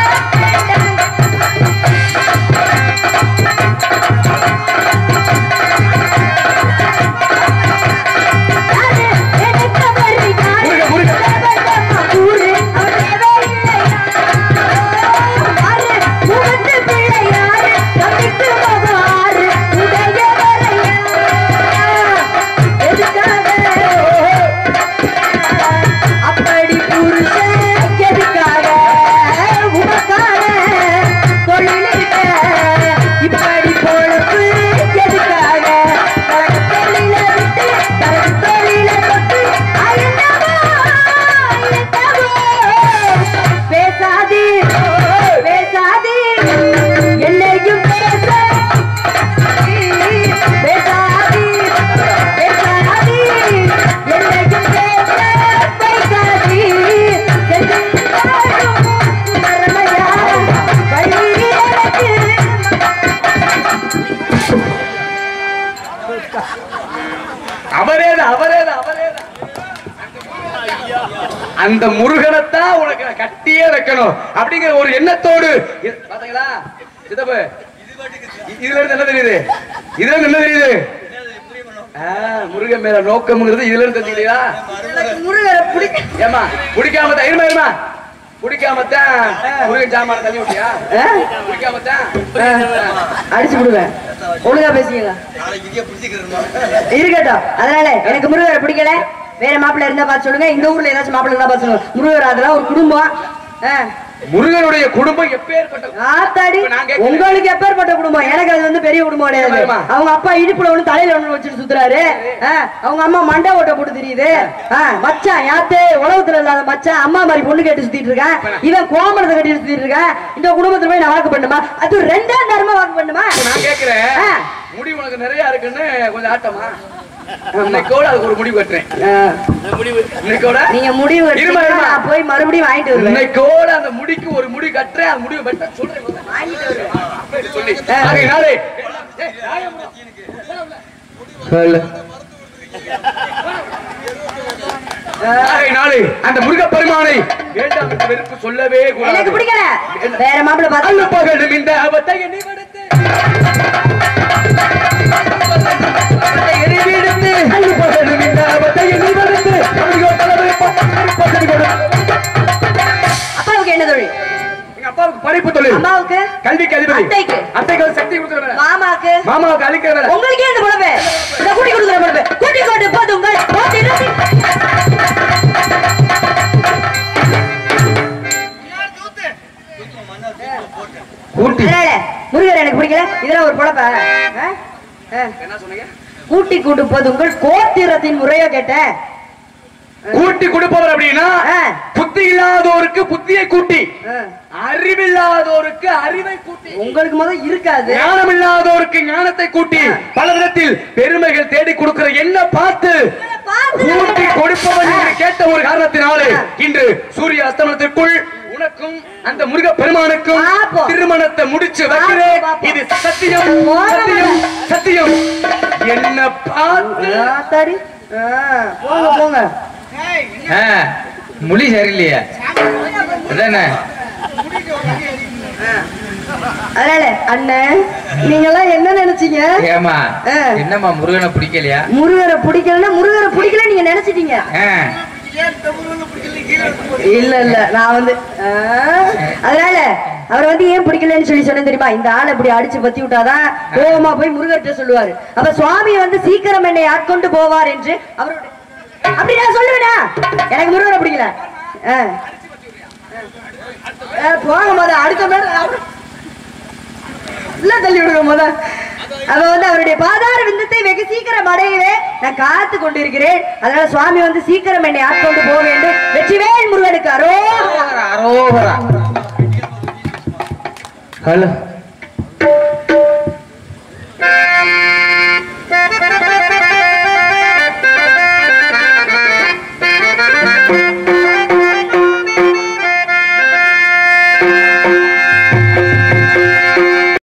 Speaker 2: அந்த முருகனைத்தான் உனக்கு கட்டியே வைக்கணும் அப்படிங்கிற ஒரு எண்ணத்தோடு பாத்தீங்களா சித்தப்பு, இதுல இருந்து என்ன தெரியுது? இதுல இருந்து என்ன தெரியுது? முருகன் மேல நோக்கம்ங்கிறது இதுல இருந்து தெரிஞ்சுக்கிறியா?
Speaker 1: முருகரை பிடிக்க
Speaker 2: ஏமா பிடிக்காம தான் இருமா இருமா பிடிக்காமத்தான் முருகன் சாமான தள்ளி விட்டியா? பிடிக்காமத்தான்
Speaker 1: அடிச்சு விடுவேன். ஒழுங்கா பேசுவீங்களா? இருக்கட்டும். அதனால எனக்கு முருகரை பிடிக்கல. வேற மாப்பிள்ள இருந்தா பார்த்து சொல்லுங்க. இந்த ஊர்ல ஏதாச்சும் மாப்பிள்ள இருந்தா பார்த்து சொல்லுங்க. முருகர் அதெல்லாம் ஒரு குடும்பம்.
Speaker 2: முருகனுடைய குடும்பம் எப்பேற்பட்ட
Speaker 1: ஆத்தாடி, உங்களுக்கு எப்பேற்பட்ட குடும்பம்? எனக்கு அது வந்து பெரிய குடும்பம் கிடையாது. அவங்க அப்பா இடுப்புல ஒண்ணு தலையில ஒண்ணு வச்சுட்டு சுத்துறாரு. அவங்க அம்மா மண்டை ஓட்ட போட்டு தெரியுது. மச்சான் யாத்தே உலகத்துல இல்லாத மச்சான் அம்மா மாதிரி பொண்ணு கேட்டு சுத்திட்டு இருக்கான். இவன் கோமரத்தை கட்டிட்டு சுத்திட்டு இருக்கான். இந்த குடும்பத்துல போய் நான் வாக்கு பண்ணுமா? அது ரெண்டாம் தரமா வாக்கு பண்ணுமா?
Speaker 2: நான் கேக்குறேன், முடி உனக்கு நிறைய இருக்குன்னு கொஞ்சம் ஆட்டமா? இன்னைக்கோட அதுக்கு ஒரு முடிவு கட்டுறேன்.
Speaker 1: நீங்க முடிவு போய் மறுபடியும் வாங்கிட்டு வருவேன்.
Speaker 2: இன்னைக்கோட அந்த முடிக்கு ஒரு முடி கட்டுறேன். அந்த முடிவு கட்டுறேன் சொல்றேன். அந்த முருக பெருமானை வேண்டாம் என்று வெறுப்பு சொல்லவே கூடாது.
Speaker 1: எனக்கு பிடிக்கல. வேற மாப்பிள்ளை பார்த்து
Speaker 2: பகலும் இந்த அவத்தை
Speaker 1: அப்பாவுக்கு என்ன தொழில்?
Speaker 2: எங்க அப்பாவுக்கு படிப்பு தொழில்.
Speaker 1: அம்மாவுக்கு
Speaker 2: கல்விக்கு அதிபதி.
Speaker 1: அத்தைக்கு
Speaker 2: சக்தி கொடுக்குற.
Speaker 1: மாமாவுக்கு
Speaker 2: அழிக்கிற.
Speaker 1: உங்களுக்கு இந்த பொழப்பு, இந்த கூட்டி கொடுக்குற பொழப்பு. கூட்டி கொண்டு போதுங்கள். முருகர் எனக்கு பிடிக்கல. இதெல்லாம் ஒரு பொழப்ப?
Speaker 2: என்ன சொன்னீங்க?
Speaker 1: கூட்டி கூட்டு போதுங்கள் கோத்திரத்தின் முறையோ கேட்டேன்.
Speaker 2: கூட்டி கொடுப்பவர் அப்படின்னா புத்தி இல்லாதோருக்கு புத்தியை கூட்டி, அறிவில்லாதோருக்கு அறிவை கூட்டி,
Speaker 1: உங்களுக்கு முதல் இருக்காது.
Speaker 2: ஞானம் இல்லாதோருக்கு ஞானத்தை கூட்டி பல விதத்தில் பெருமைகள் தேடி கொடுக்கிற என்ன பார்த்து கூட்டி கொடுப்பவன் என்று கேட்ட ஒரு காரணத்தினாலே இன்று சூரிய அஸ்தமனத்திற்குள் உனக்கும் அந்த முருக பெருமானுக்கும் திருமணத்தை முடிச்சு வைக்கிறேன். இது சத்தியம் சத்தியம் சத்தியம். என்ன பார்த்து
Speaker 1: போங்க போங்க.
Speaker 3: முடி சரியில்லையா?
Speaker 1: அதனால அண்ணன் நீங்க எல்லாம் என்ன நினைச்சீங்க?
Speaker 3: ஏமா என்னம்மா முருகனை பிடிக்கலையா?
Speaker 1: முருகரை பிடிக்கலன்னா முருகரை பிடிக்கல நீங்க நினைச்சிட்டீங்க. இல்ல இல்ல நான் வந்து அதனால அவரை வந்து ஏன் பிடிக்கலன்னு சொல்லி சொன்னேன் தெரியுமா? இந்த ஆளை இப்படி அடிச்சு பத்தி விட்டாதான் கோவமா போய் முருகர்கிட்ட சொல்லுவாரு. அப்ப சுவாமி வந்து சீக்கிரம் என்னை ஆட்கொண்டு போவார் என்று அவருடைய அப்படி நான் சொல்லுவேனா? எனக்கு முருகரை பிடிக்கல. போங்க போத அடுத்த மேல தள்ளி விடுங்க போத. அவ வந்து அவருடைய பாதார விந்தத்தை வெகு சீக்கிரம் அடையவே நான் காத்து கொண்டிருக்கிறேன். அதனால சுவாமி வந்து சீக்கிரம் என்னை ஆட்கொண்டு போக வேண்டும். வெற்றிவேல் முருகனுக்கு அரோகரா.
Speaker 3: அரோகரா. ஹலோ